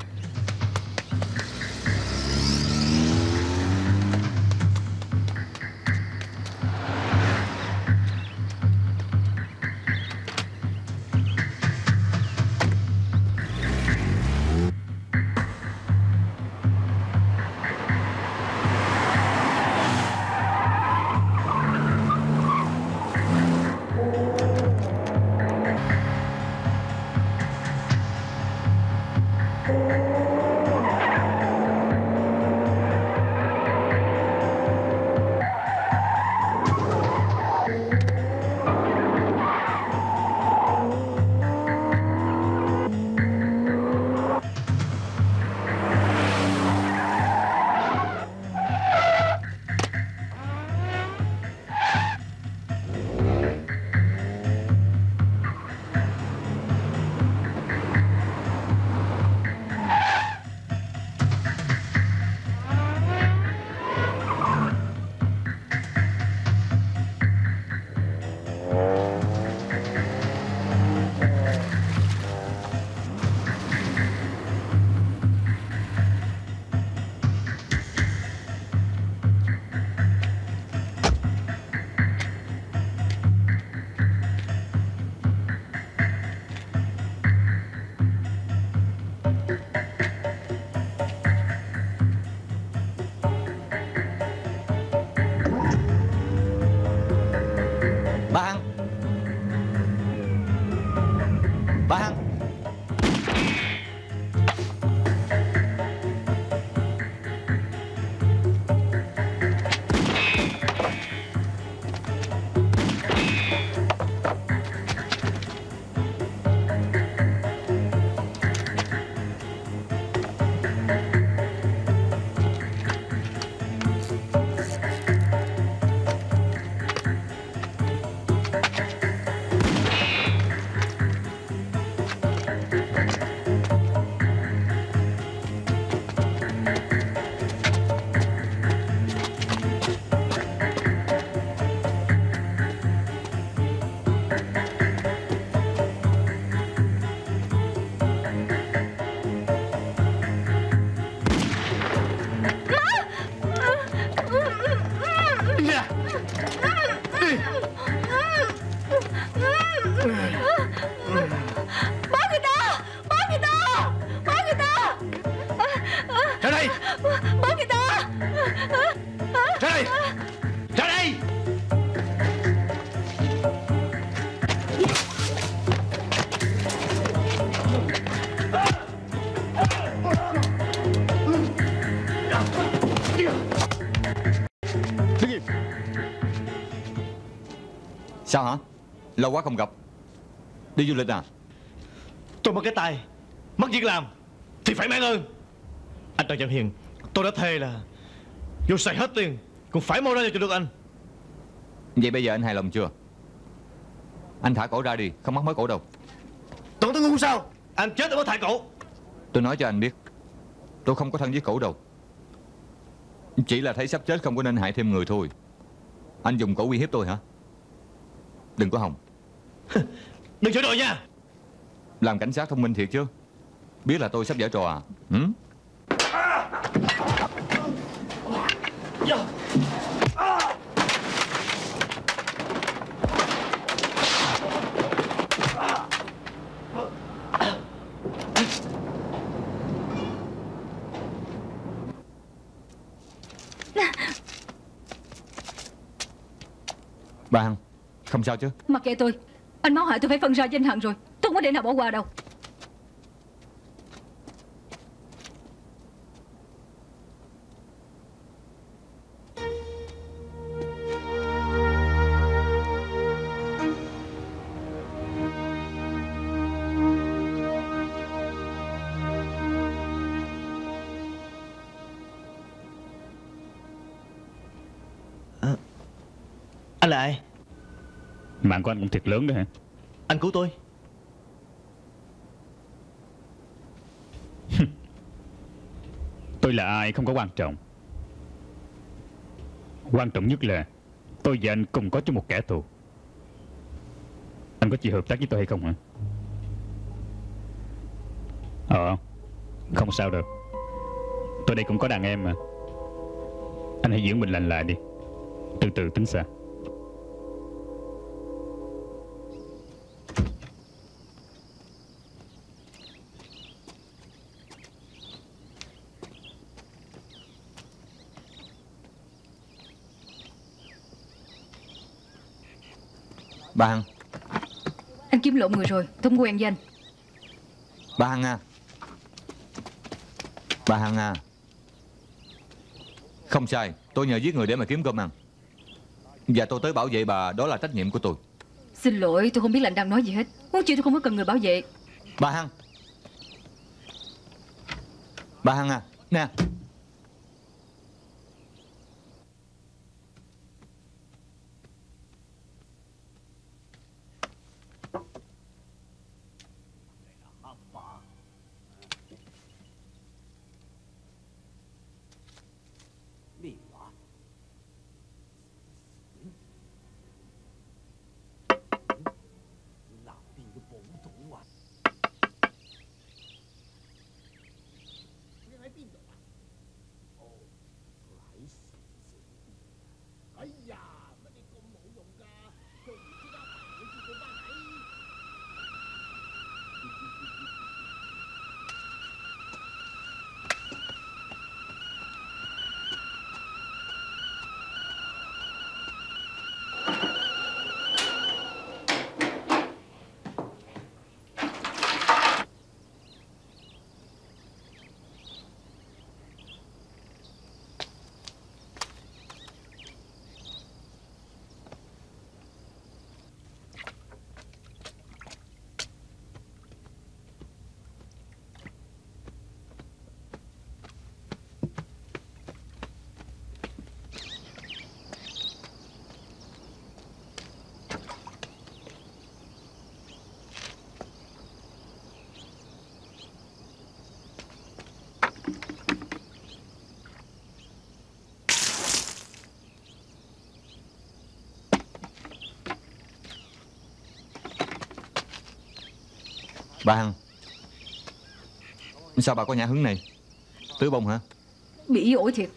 Bà Hằng, bà Hằng. Báo người ta, báo người ta, báo người ta. Ra đây, báo người ta. Ra đây, ra đây. Đứng im. Sao hả? Lâu quá không gặp. Đi du lịch à? Tôi mất cái tay, mất việc làm thì phải mang ơn. Anh Trần Văn Hiền, tôi đã thề là dù xài hết tiền cũng phải mau ra cho được anh. Vậy bây giờ anh hài lòng chưa? Anh thả cổ ra đi, không mắc mới cổ đâu. Tưởng tôi ngu sao? Anh chết tôi mới thả cổ. Tôi nói cho anh biết, tôi không có thân với cổ đâu. Chỉ là thấy sắp chết không có nên hại thêm người thôi. Anh dùng cổ uy hiếp tôi hả? Đừng có hòng. Đừng chửi đội nha. Làm cảnh sát thông minh thiệt chứ. Biết là tôi sắp giở trò à? Ừ? Bà Hằng, không sao chứ? Mặc kệ tôi. Anh máu hại tôi phải phân ra với anh Hằng rồi. Tôi không có để nào bỏ qua đâu. Anh là ai? Mạng của anh cũng thiệt lớn đó hả? Anh cứu tôi. Tôi là ai không có quan trọng. Quan trọng nhất là tôi và anh cùng có chung một kẻ thù. Anh có chịu hợp tác với tôi hay không hả? Ờ, không sao đâu. Tôi đây cũng có đàn em mà. Anh hãy giữ mình lành lại đi. Từ từ tính sao. Bà Hằng. Anh kiếm lộn người rồi. Tôi không quen với anh. Bà Hằng à. Bà Hằng à. Không sai, tôi nhờ giết người để mà kiếm cơm ăn. Và tôi tới bảo vệ bà, đó là trách nhiệm của tôi. Xin lỗi, tôi không biết là anh đang nói gì hết. Huống chi tôi không có cần người bảo vệ. Bà Hằng. Bà Hằng à. Nè. Bà Hằng. Sao bà có nhã hứng này? Tứ bông hả? Bị ổi thiệt.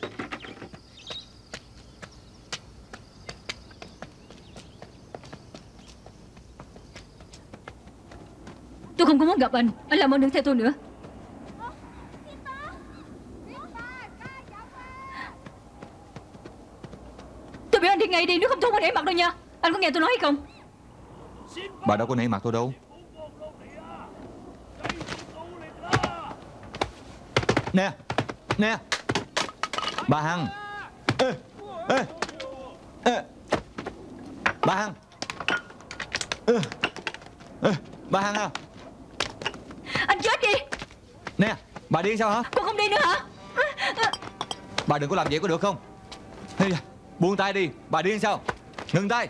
Tôi không có muốn gặp anh. Anh làm ơn đừng theo tôi nữa. Tôi biểu anh đi ngay đi, nếu không tôi không để mặt đâu nha. Anh có nghe tôi nói hay không? Bà đâu có nể mặt tôi đâu. Nè. Nè. Bà Hằng. Ê. Ê. Ê. Bà Hằng. Ê. Ê. Bà Hằng à. Anh chết đi. Nè. Bà điên sao hả? Cô không đi nữa hả? Bà đừng có làm vậy có được không? Hey, buông tay đi. Bà điên sao? Ngừng tay.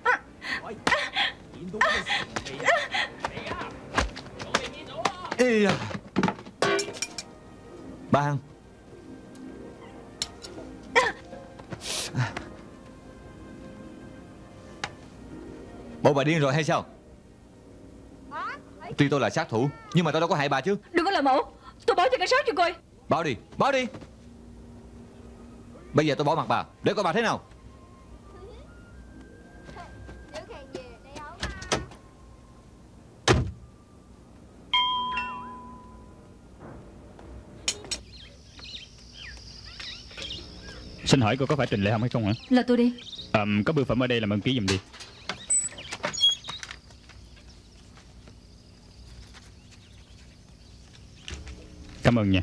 Ê. Bà Hằng. Bộ bà điên rồi hay sao? Tuy tôi là sát thủ, nhưng mà tôi đâu có hại bà chứ. Đừng có làm ẩu. Tôi báo cho cảnh sát cho coi. Báo đi, báo đi. Bây giờ tôi bỏ mặt bà, để coi bà thế nào. Xin hỏi cô có phải Trình Lệ Hồng hay không hả? Là tôi đi. à, Có bưu phẩm ở đây, làm ơn ký giùm đi. Cảm ơn nha.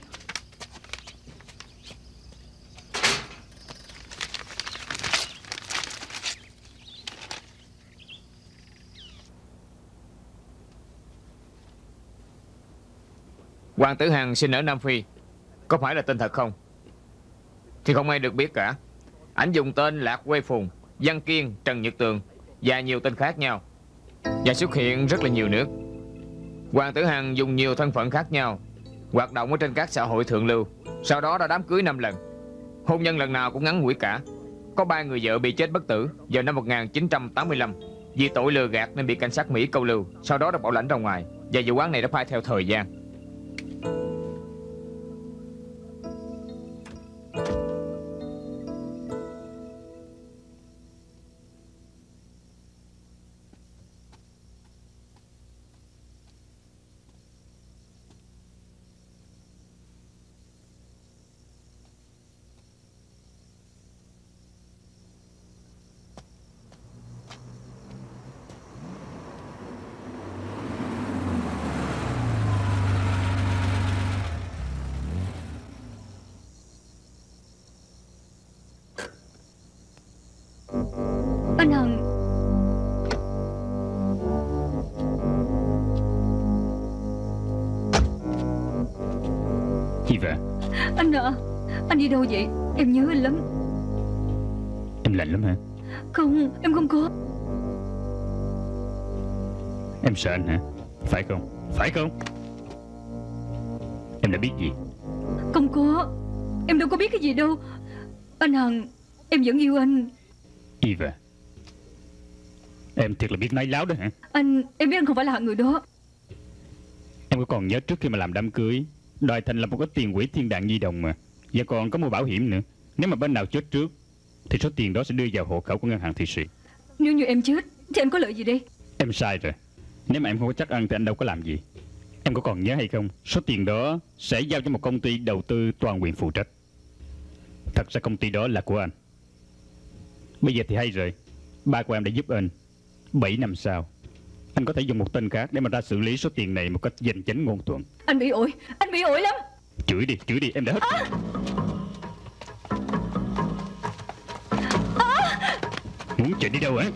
Hoàng Tử Hằng sinh ở Nam Phi, có phải là tên thật không? Thì không ai được biết cả. Ảnh dùng tên Lạc Quê Phùng, Văn Kiên, Trần Nhật Tường và nhiều tên khác nhau, và xuất hiện rất là nhiều nước. Hoàng Tử Hằng dùng nhiều thân phận khác nhau, hoạt động ở trên các xã hội thượng lưu. Sau đó đã đám cưới năm lần. Hôn nhân lần nào cũng ngắn ngủi cả. Có ba người vợ bị chết bất tử vào năm một nghìn chín trăm tám mươi lăm vì tội lừa gạt nên bị cảnh sát Mỹ câu lưu. Sau đó đã bảo lãnh ra ngoài, và vụ án này đã phai theo thời gian. Anh Hằng. Gì vậy? Anh à, anh đi đâu vậy? Em nhớ anh lắm. Em lạnh lắm hả? Không, em không có. Em sợ anh hả? Phải không? Phải không? Em đã biết gì? Không có. Em đâu có biết cái gì đâu. Anh Hằng, em vẫn yêu anh. Eva, em thiệt là biết nói láo đó hả? Anh, em biết anh không phải là hạng người đó. Em có còn nhớ trước khi mà làm đám cưới, đòi thành lập một cái tiền quỹ thiên đàng nhi đồng mà, và còn có mua bảo hiểm nữa. Nếu mà bên nào chết trước thì số tiền đó sẽ đưa vào hộ khẩu của ngân hàng Thụy Sĩ. Nếu như em chết thì anh có lợi gì đây? Em sai rồi. Nếu mà em không có chắc ăn thì anh đâu có làm gì. Em có còn nhớ hay không, số tiền đó sẽ giao cho một công ty đầu tư toàn quyền phụ trách. Thật ra công ty đó là của anh. Bây giờ thì hay rồi, ba của em đã giúp anh. Bảy năm sau, anh có thể dùng một tên khác để mà ra xử lý số tiền này một cách danh chánh ngôn thuận. Anh bị ổi, anh bị ổi lắm. Chửi đi, chửi đi, em đã hết. À! À! Muốn chạy đi đâu hả?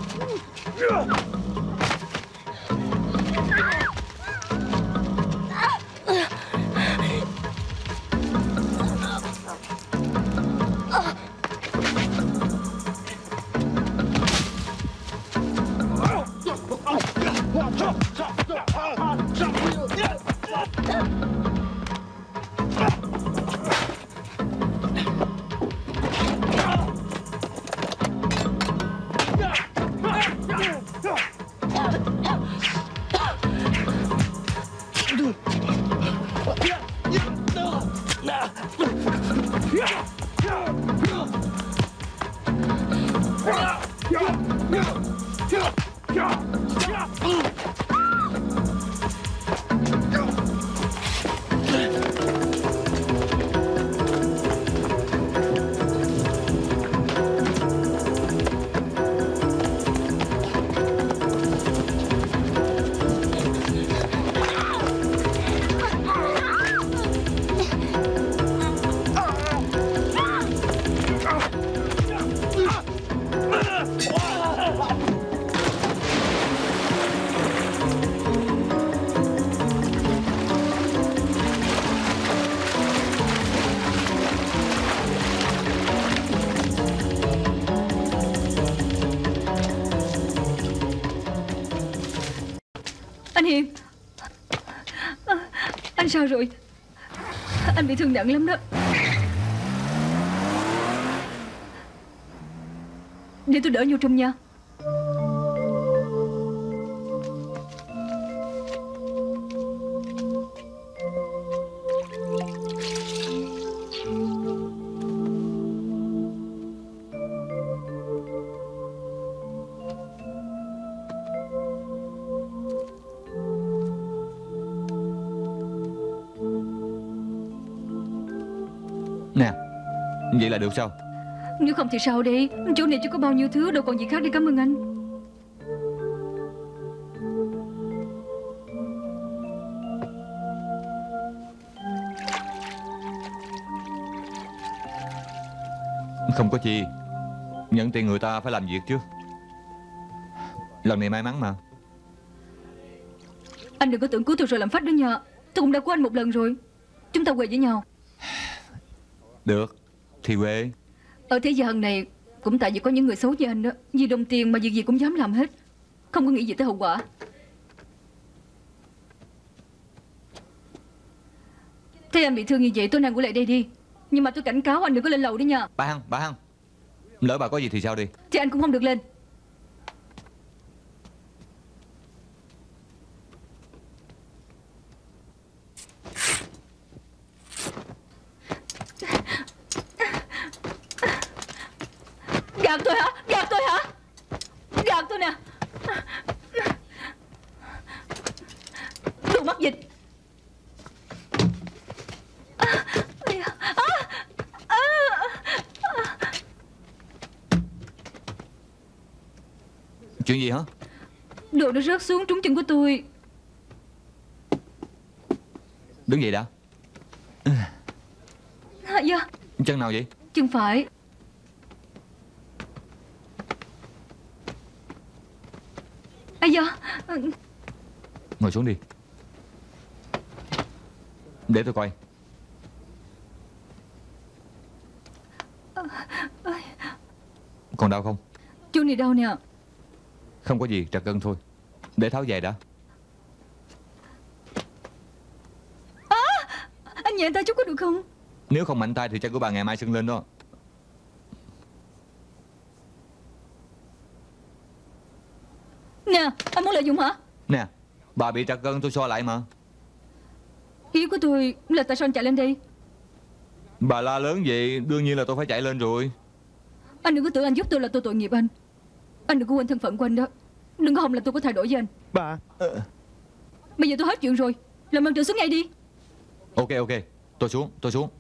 Anh Hiền, à, anh sao rồi? Anh bị thương nặng lắm đó. Để tôi đỡ vô trong nha. Nè, vậy là được sao? Nếu không thì sao đi? Chỗ này chỉ có bao nhiêu thứ, đâu còn gì khác để cảm ơn anh. Không có chi. Nhận tiền người ta phải làm việc chứ. Lần này may mắn mà. Anh đừng có tưởng cứu tôi rồi làm phách đó nha. Tôi cũng đã cứu anh một lần rồi. Chúng ta quê với nhau. Được, thì quê. Ở thế gian này cũng tại vì có những người xấu như anh đó. Vì đồng tiền mà việc gì cũng dám làm hết, không có nghĩ gì tới hậu quả. Thế anh bị thương như vậy tôi nàng của lại đây đi. Nhưng mà tôi cảnh cáo anh đừng có lên lầu đi nha. Bà Hằng, bà Hằng, lỡ bà có gì thì sao đi? Thì anh cũng không được lên. Gạt tôi hả? Gạt tôi hả? Gạt tôi nè. Đồ mắc dịch. Chuyện gì hả? Đồ nó rớt xuống trúng chân của tôi. Đứng dậy đã. À, dạ. Chân nào vậy? Chân phải. À, dạ. Ngồi xuống đi. Để tôi coi. Còn đau không? Chỗ này đau nè. Không có gì, trật gân thôi. Để tháo giày đã. À, anh nhẹ tay chút có được không? Nếu không mạnh tay thì chân của bà ngày mai sưng lên đó. Nè, anh muốn lợi dụng hả? Nè, bà bị trật gân tôi so lại mà. Ý của tôi là tại sao anh chạy lên đây? Bà la lớn vậy, đương nhiên là tôi phải chạy lên rồi. Anh đừng có tưởng anh giúp tôi là tôi tội nghiệp anh. Anh đừng có quên thân phận của anh đó. Đừng có hòng là tôi có thay đổi với anh. Bà ờ. Bây giờ tôi hết chuyện rồi. Làm ơn trở xuống ngay đi. Ok ok, tôi xuống, tôi xuống.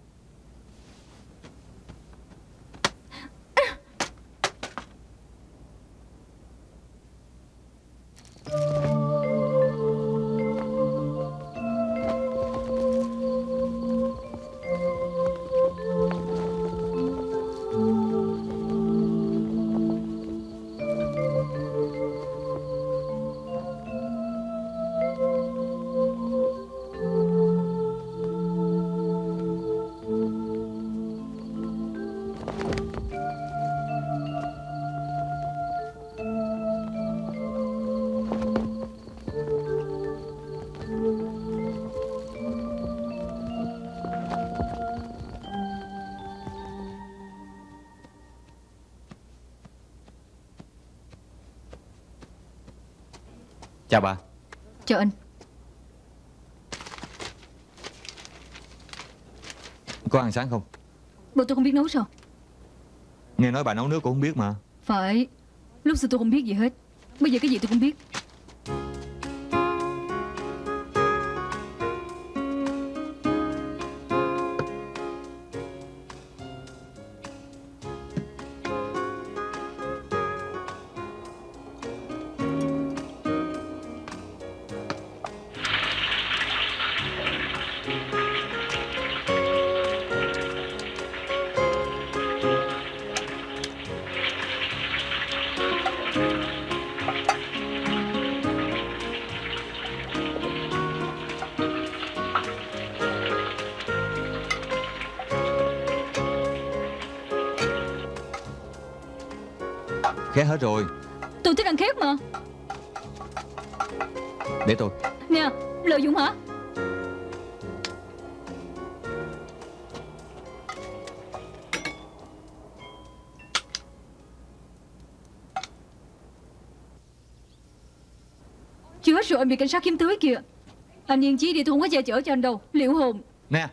Chào bà. Chào anh. Có ăn sáng không? Bộ tôi không biết nấu sao? Nghe nói bà nấu nước cũng không biết mà. Phải. Lúc xưa tôi không biết gì hết. Bây giờ cái gì tôi cũng biết. Khét hết rồi. Tôi thích ăn khét mà. Để tôi. Nè, lợi dụng hả? Chưa hết rồi anh bị cảnh sát kiếm tới kìa. Anh yên chí đi, tôi không có che chở cho anh đâu. Liệu hồn. Nè.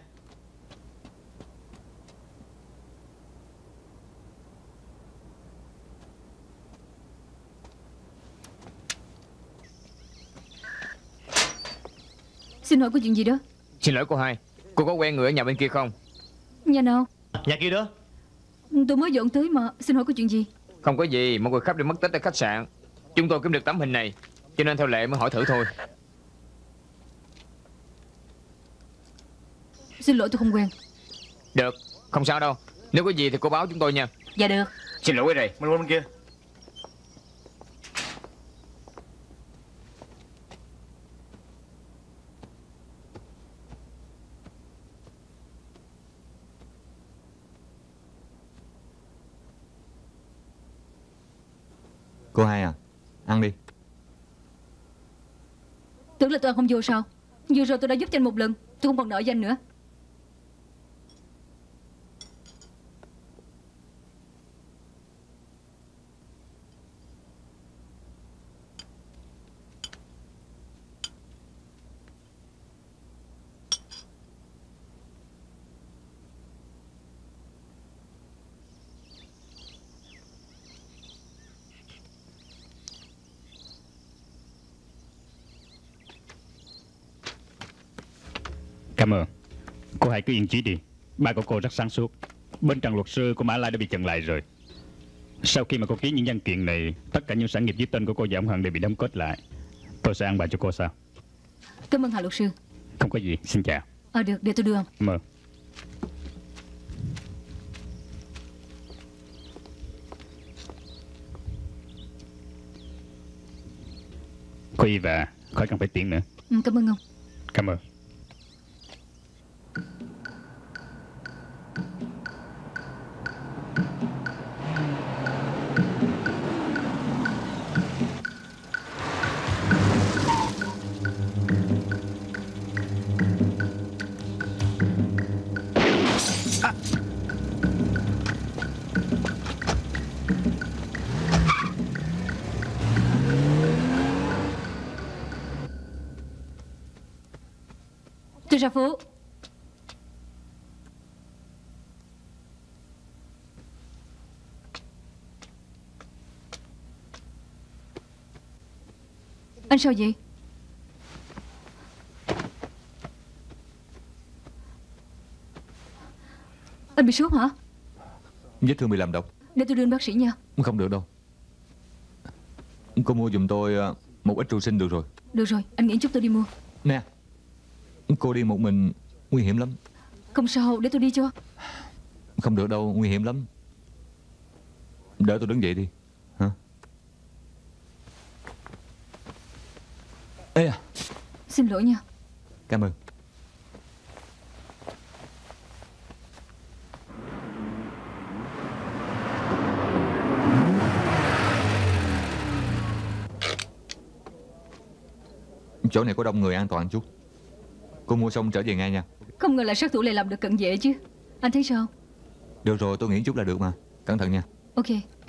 Xin hỏi có chuyện gì đó? Xin lỗi cô hai, cô có quen người ở nhà bên kia không? Nhà nào? Nhà kia đó. Tôi mới dọn tới mà. Xin hỏi có chuyện gì? Không có gì, một người khách bị mất tích ở khách sạn. Chúng tôi kiếm được tấm hình này, cho nên theo lệ mới hỏi thử thôi. Xin lỗi, tôi không quen. Được, không sao đâu. Nếu có gì thì cô báo chúng tôi nha. Dạ được. Xin lỗi rồi. Mình qua bên kia. Cô hai à, ăn đi. Tưởng là tôi ăn không vô sao? Vừa rồi tôi đã giúp cho anh một lần. Tôi không còn nợ danh nữa. Cảm ơn. Cô hãy cứ yên chí đi. Ba của cô rất sáng suốt. Bên trần luật sư của Mã Lai đã bị chặn lại rồi. Sau khi mà cô ký những văn kiện này, tất cả những sản nghiệp dưới tên của cô và ông Hận đều bị đóng kết lại. Tôi sẽ ăn bài cho cô sao? Cảm ơn Hà luật sư. Không có gì, xin chào. À được, để tôi đưa ông. Cảm ơn. Cô Y và khỏi cần phải tiễn nữa. Ừ, cảm ơn ông. Cảm ơn. Tôi ra phố. Anh sao vậy? Anh bị sốt hả? Vết thương bị làm độc. Để tôi đưa anh bác sĩ nha. Không được đâu. Cô mua giùm tôi một ít trụ sinh được rồi. Được rồi, anh nghĩ chút tôi đi mua. Nè, cô đi một mình nguy hiểm lắm. Không sao, để tôi đi cho. Không được đâu, nguy hiểm lắm. Đỡ tôi đứng dậy đi. Hả? Ê à. Xin lỗi nha. Cảm ơn. Chỗ này có đông người, an toàn chút. Cô mua xong trở về ngay nha. Không ngờ là sát thủ lại làm được cận vệ chứ. Anh thấy sao? Được rồi, tôi nghĩ chút là được mà. Cẩn thận nha. Ok.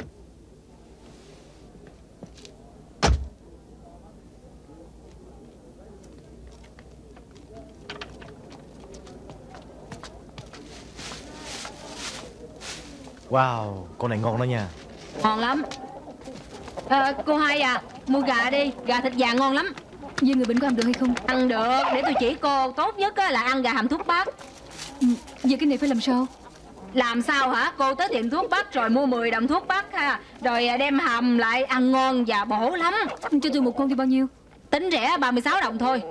Wow, con này ngon đó nha. Ngon lắm. À, cô hai à, mua gà đi, gà thịt vàng ngon lắm. Với người bệnh có ăn được hay không? Ăn được, để tôi chỉ cô. Tốt nhất là ăn gà hầm thuốc bắc. Ừ, vậy cái này phải làm sao? Làm sao hả? Cô tới tiệm thuốc bắc rồi mua mười đồng thuốc bắc ha, rồi đem hầm lại, ăn ngon và bổ lắm. Cho tôi một con thì bao nhiêu? Tính rẻ ba mươi sáu đồng thôi.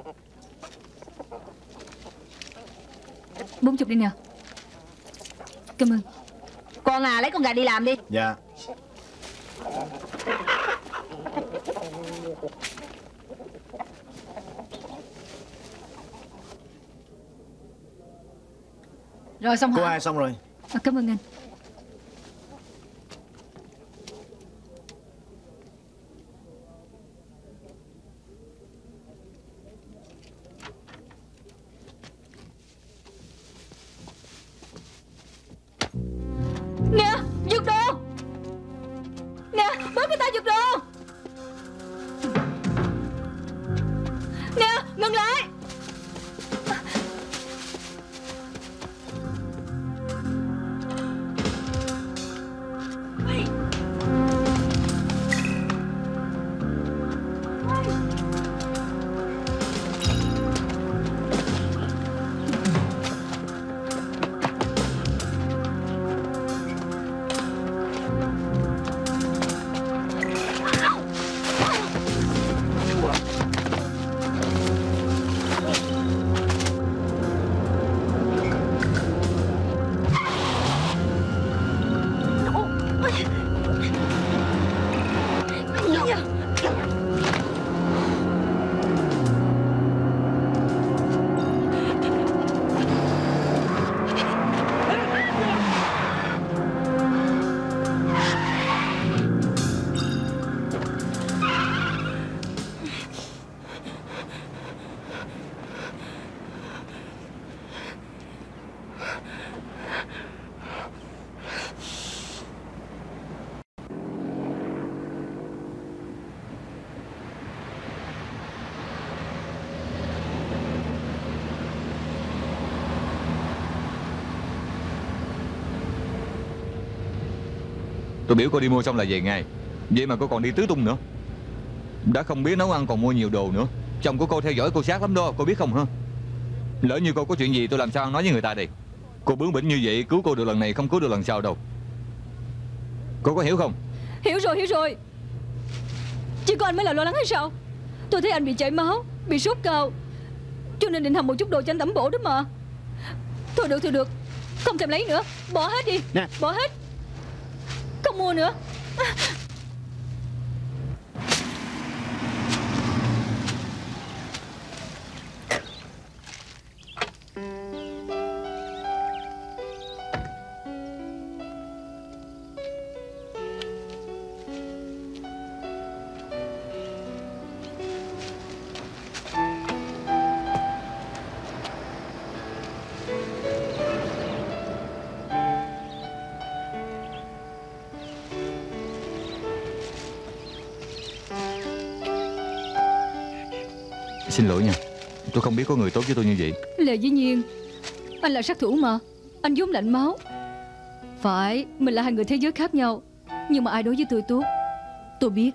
Bốn chục đi nè. Cảm ơn. Con à, lấy con gà đi làm đi. Dạ. Rồi xong Cô hả? hai xong rồi. À, cảm ơn anh. Nè, giật đồ. Nè, bớt người ta giật đồ. Nè, ngừng lại. Tôi biểu cô đi mua xong là về ngay. Vậy mà cô còn đi tứ tung nữa. Đã không biết nấu ăn còn mua nhiều đồ nữa. Chồng của cô theo dõi cô sát lắm đó, cô biết không hả? Lỡ như cô có chuyện gì tôi làm sao ăn nói với người ta đây? Cô bướng bỉnh như vậy, cứu cô được lần này không cứu được lần sau đâu. Cô có hiểu không? Hiểu rồi, hiểu rồi. Chỉ có anh mới là lo lắng hay sao? Tôi thấy anh bị chảy máu, bị sốt cao, cho nên định hầm một chút đồ cho anh tẩm bổ đó mà. Thôi được, thôi được, không thèm lấy nữa. Bỏ hết đi, nè. Bỏ hết. Không mua nữa. Xin lỗi nha, tôi không biết có người tốt với tôi như vậy. Lệ Dĩ Nhiên, anh là sát thủ mà. Anh vốn lạnh máu. Phải, mình là hai người thế giới khác nhau, nhưng mà ai đối với tôi tốt tôi biết.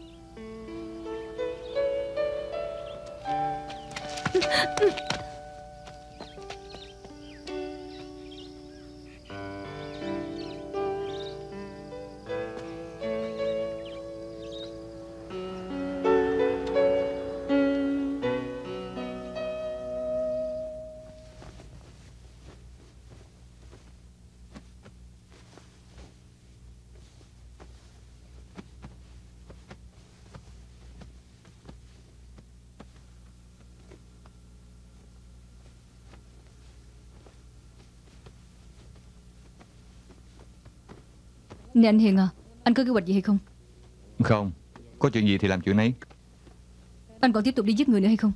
Nè anh Hiền à, anh có kế hoạch gì hay không? Không, có chuyện gì thì làm chuyện ấy. Anh còn tiếp tục đi giết người nữa hay không?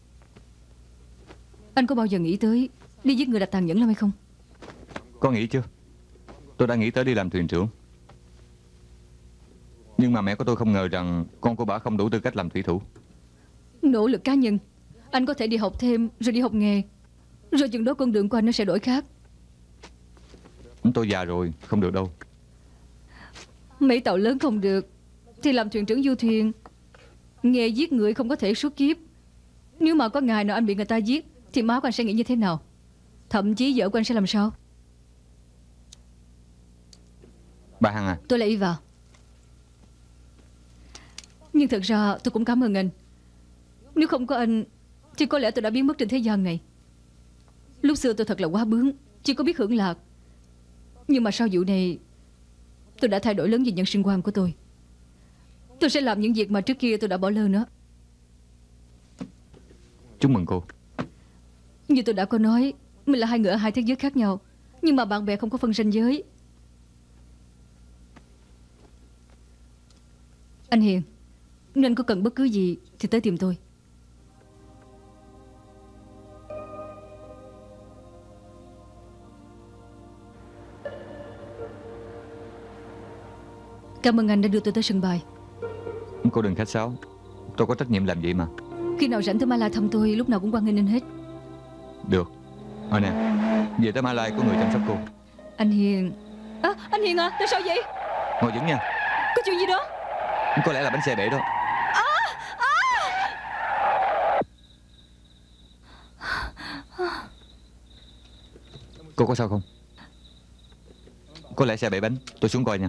Anh có bao giờ nghĩ tới đi giết người là tàn nhẫn lắm hay không? Có nghĩ chứ. Tôi đã nghĩ tới đi làm thuyền trưởng. Nhưng mà mẹ của tôi không ngờ rằng con của bà không đủ tư cách làm thủy thủ. Nỗ lực cá nhân. Anh có thể đi học thêm, rồi đi học nghề, rồi chừng đó con đường của anh nó sẽ đổi khác. Tôi già rồi, không được đâu. Mấy tàu lớn không được thì làm thuyền trưởng du thuyền. Nghề giết người không có thể suốt kiếp. Nếu mà có ngày nào anh bị người ta giết thì má của anh sẽ nghĩ như thế nào? Thậm chí vợ của anh sẽ làm sao? Bà Hằng à, tôi lại đi vào. Nhưng thật ra tôi cũng cảm ơn anh. Nếu không có anh thì có lẽ tôi đã biến mất trên thế gian này. Lúc xưa tôi thật là quá bướng, chỉ có biết hưởng lạc. Nhưng mà sau vụ này tôi đã thay đổi lớn về nhân sinh quan của tôi. Tôi sẽ làm những việc mà trước kia tôi đã bỏ lơ nữa. Chúc mừng cô. Như tôi đã có nói, mình là hai người ở hai thế giới khác nhau, nhưng mà bạn bè không có phân ranh giới. Anh Hiền, nếu anh có cần bất cứ gì thì tới tìm tôi. Cảm ơn anh đã đưa tôi tới sân bay. Cô đừng khách sáo, tôi có trách nhiệm làm vậy mà. Khi nào rảnh tới Mã Lai thăm tôi, lúc nào cũng quan nghênh anh hết. Được. Thôi nè, về tới Mã Lai có người chăm sóc cô. Anh Hiền. À, anh Hiền à, tại sao vậy? Ngồi vững nha. Có chuyện gì đó? Có lẽ là bánh xe bể đó. À, à. Cô có sao không? Có lẽ xe bể bánh, tôi xuống coi nha.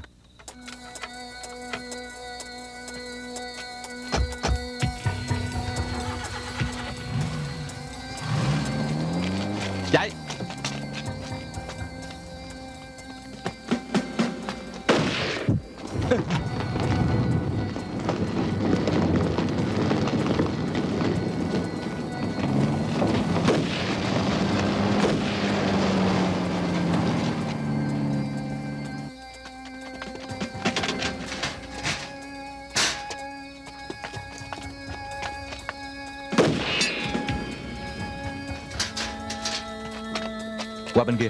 Chạy. Qua bên kia.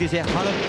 xe, mau lên.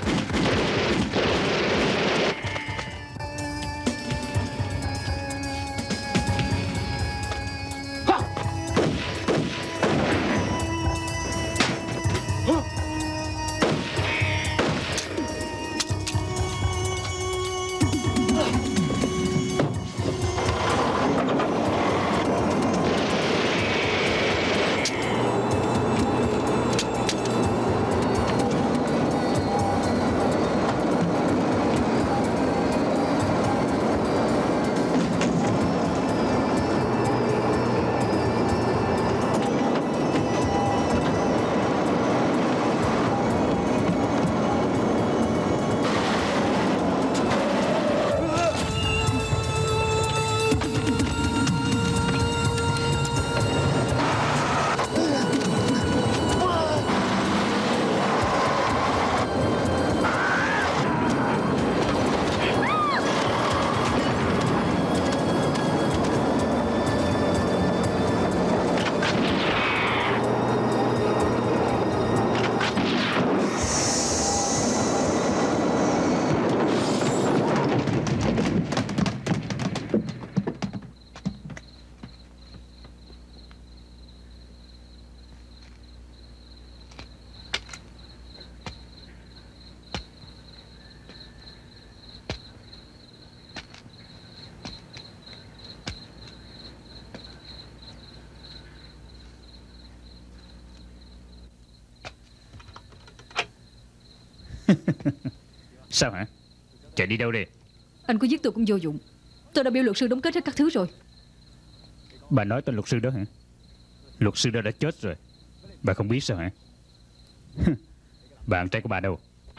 Sao hả? Chạy đi đâu đây? Anh có giết tôi cũng vô dụng. Tôi đã biểu luật sư đóng kết hết các thứ rồi. Bà nói tên luật sư đó hả? Luật sư đó đã chết rồi. Bà không biết sao hả? Bạn trai của bà đâu?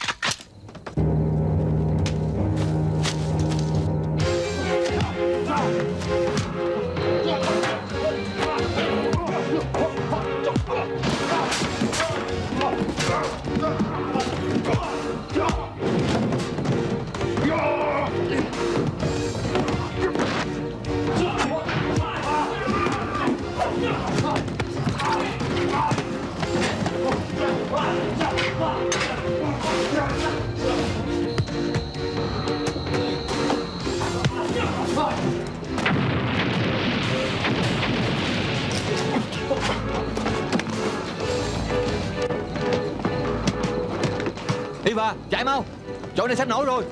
Eva, chạy mau. Chỗ này sắp nổ rồi.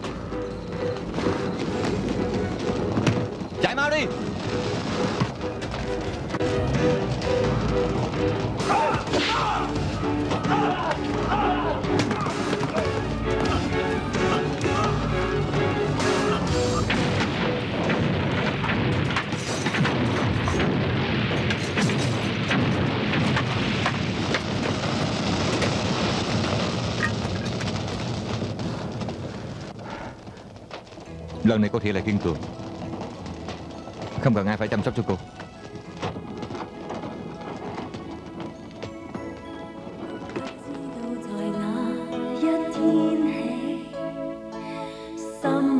Chạy mau đi. Lần này cô thiệt là kiên cường. Không cần ai phải chăm sóc cho cô. Some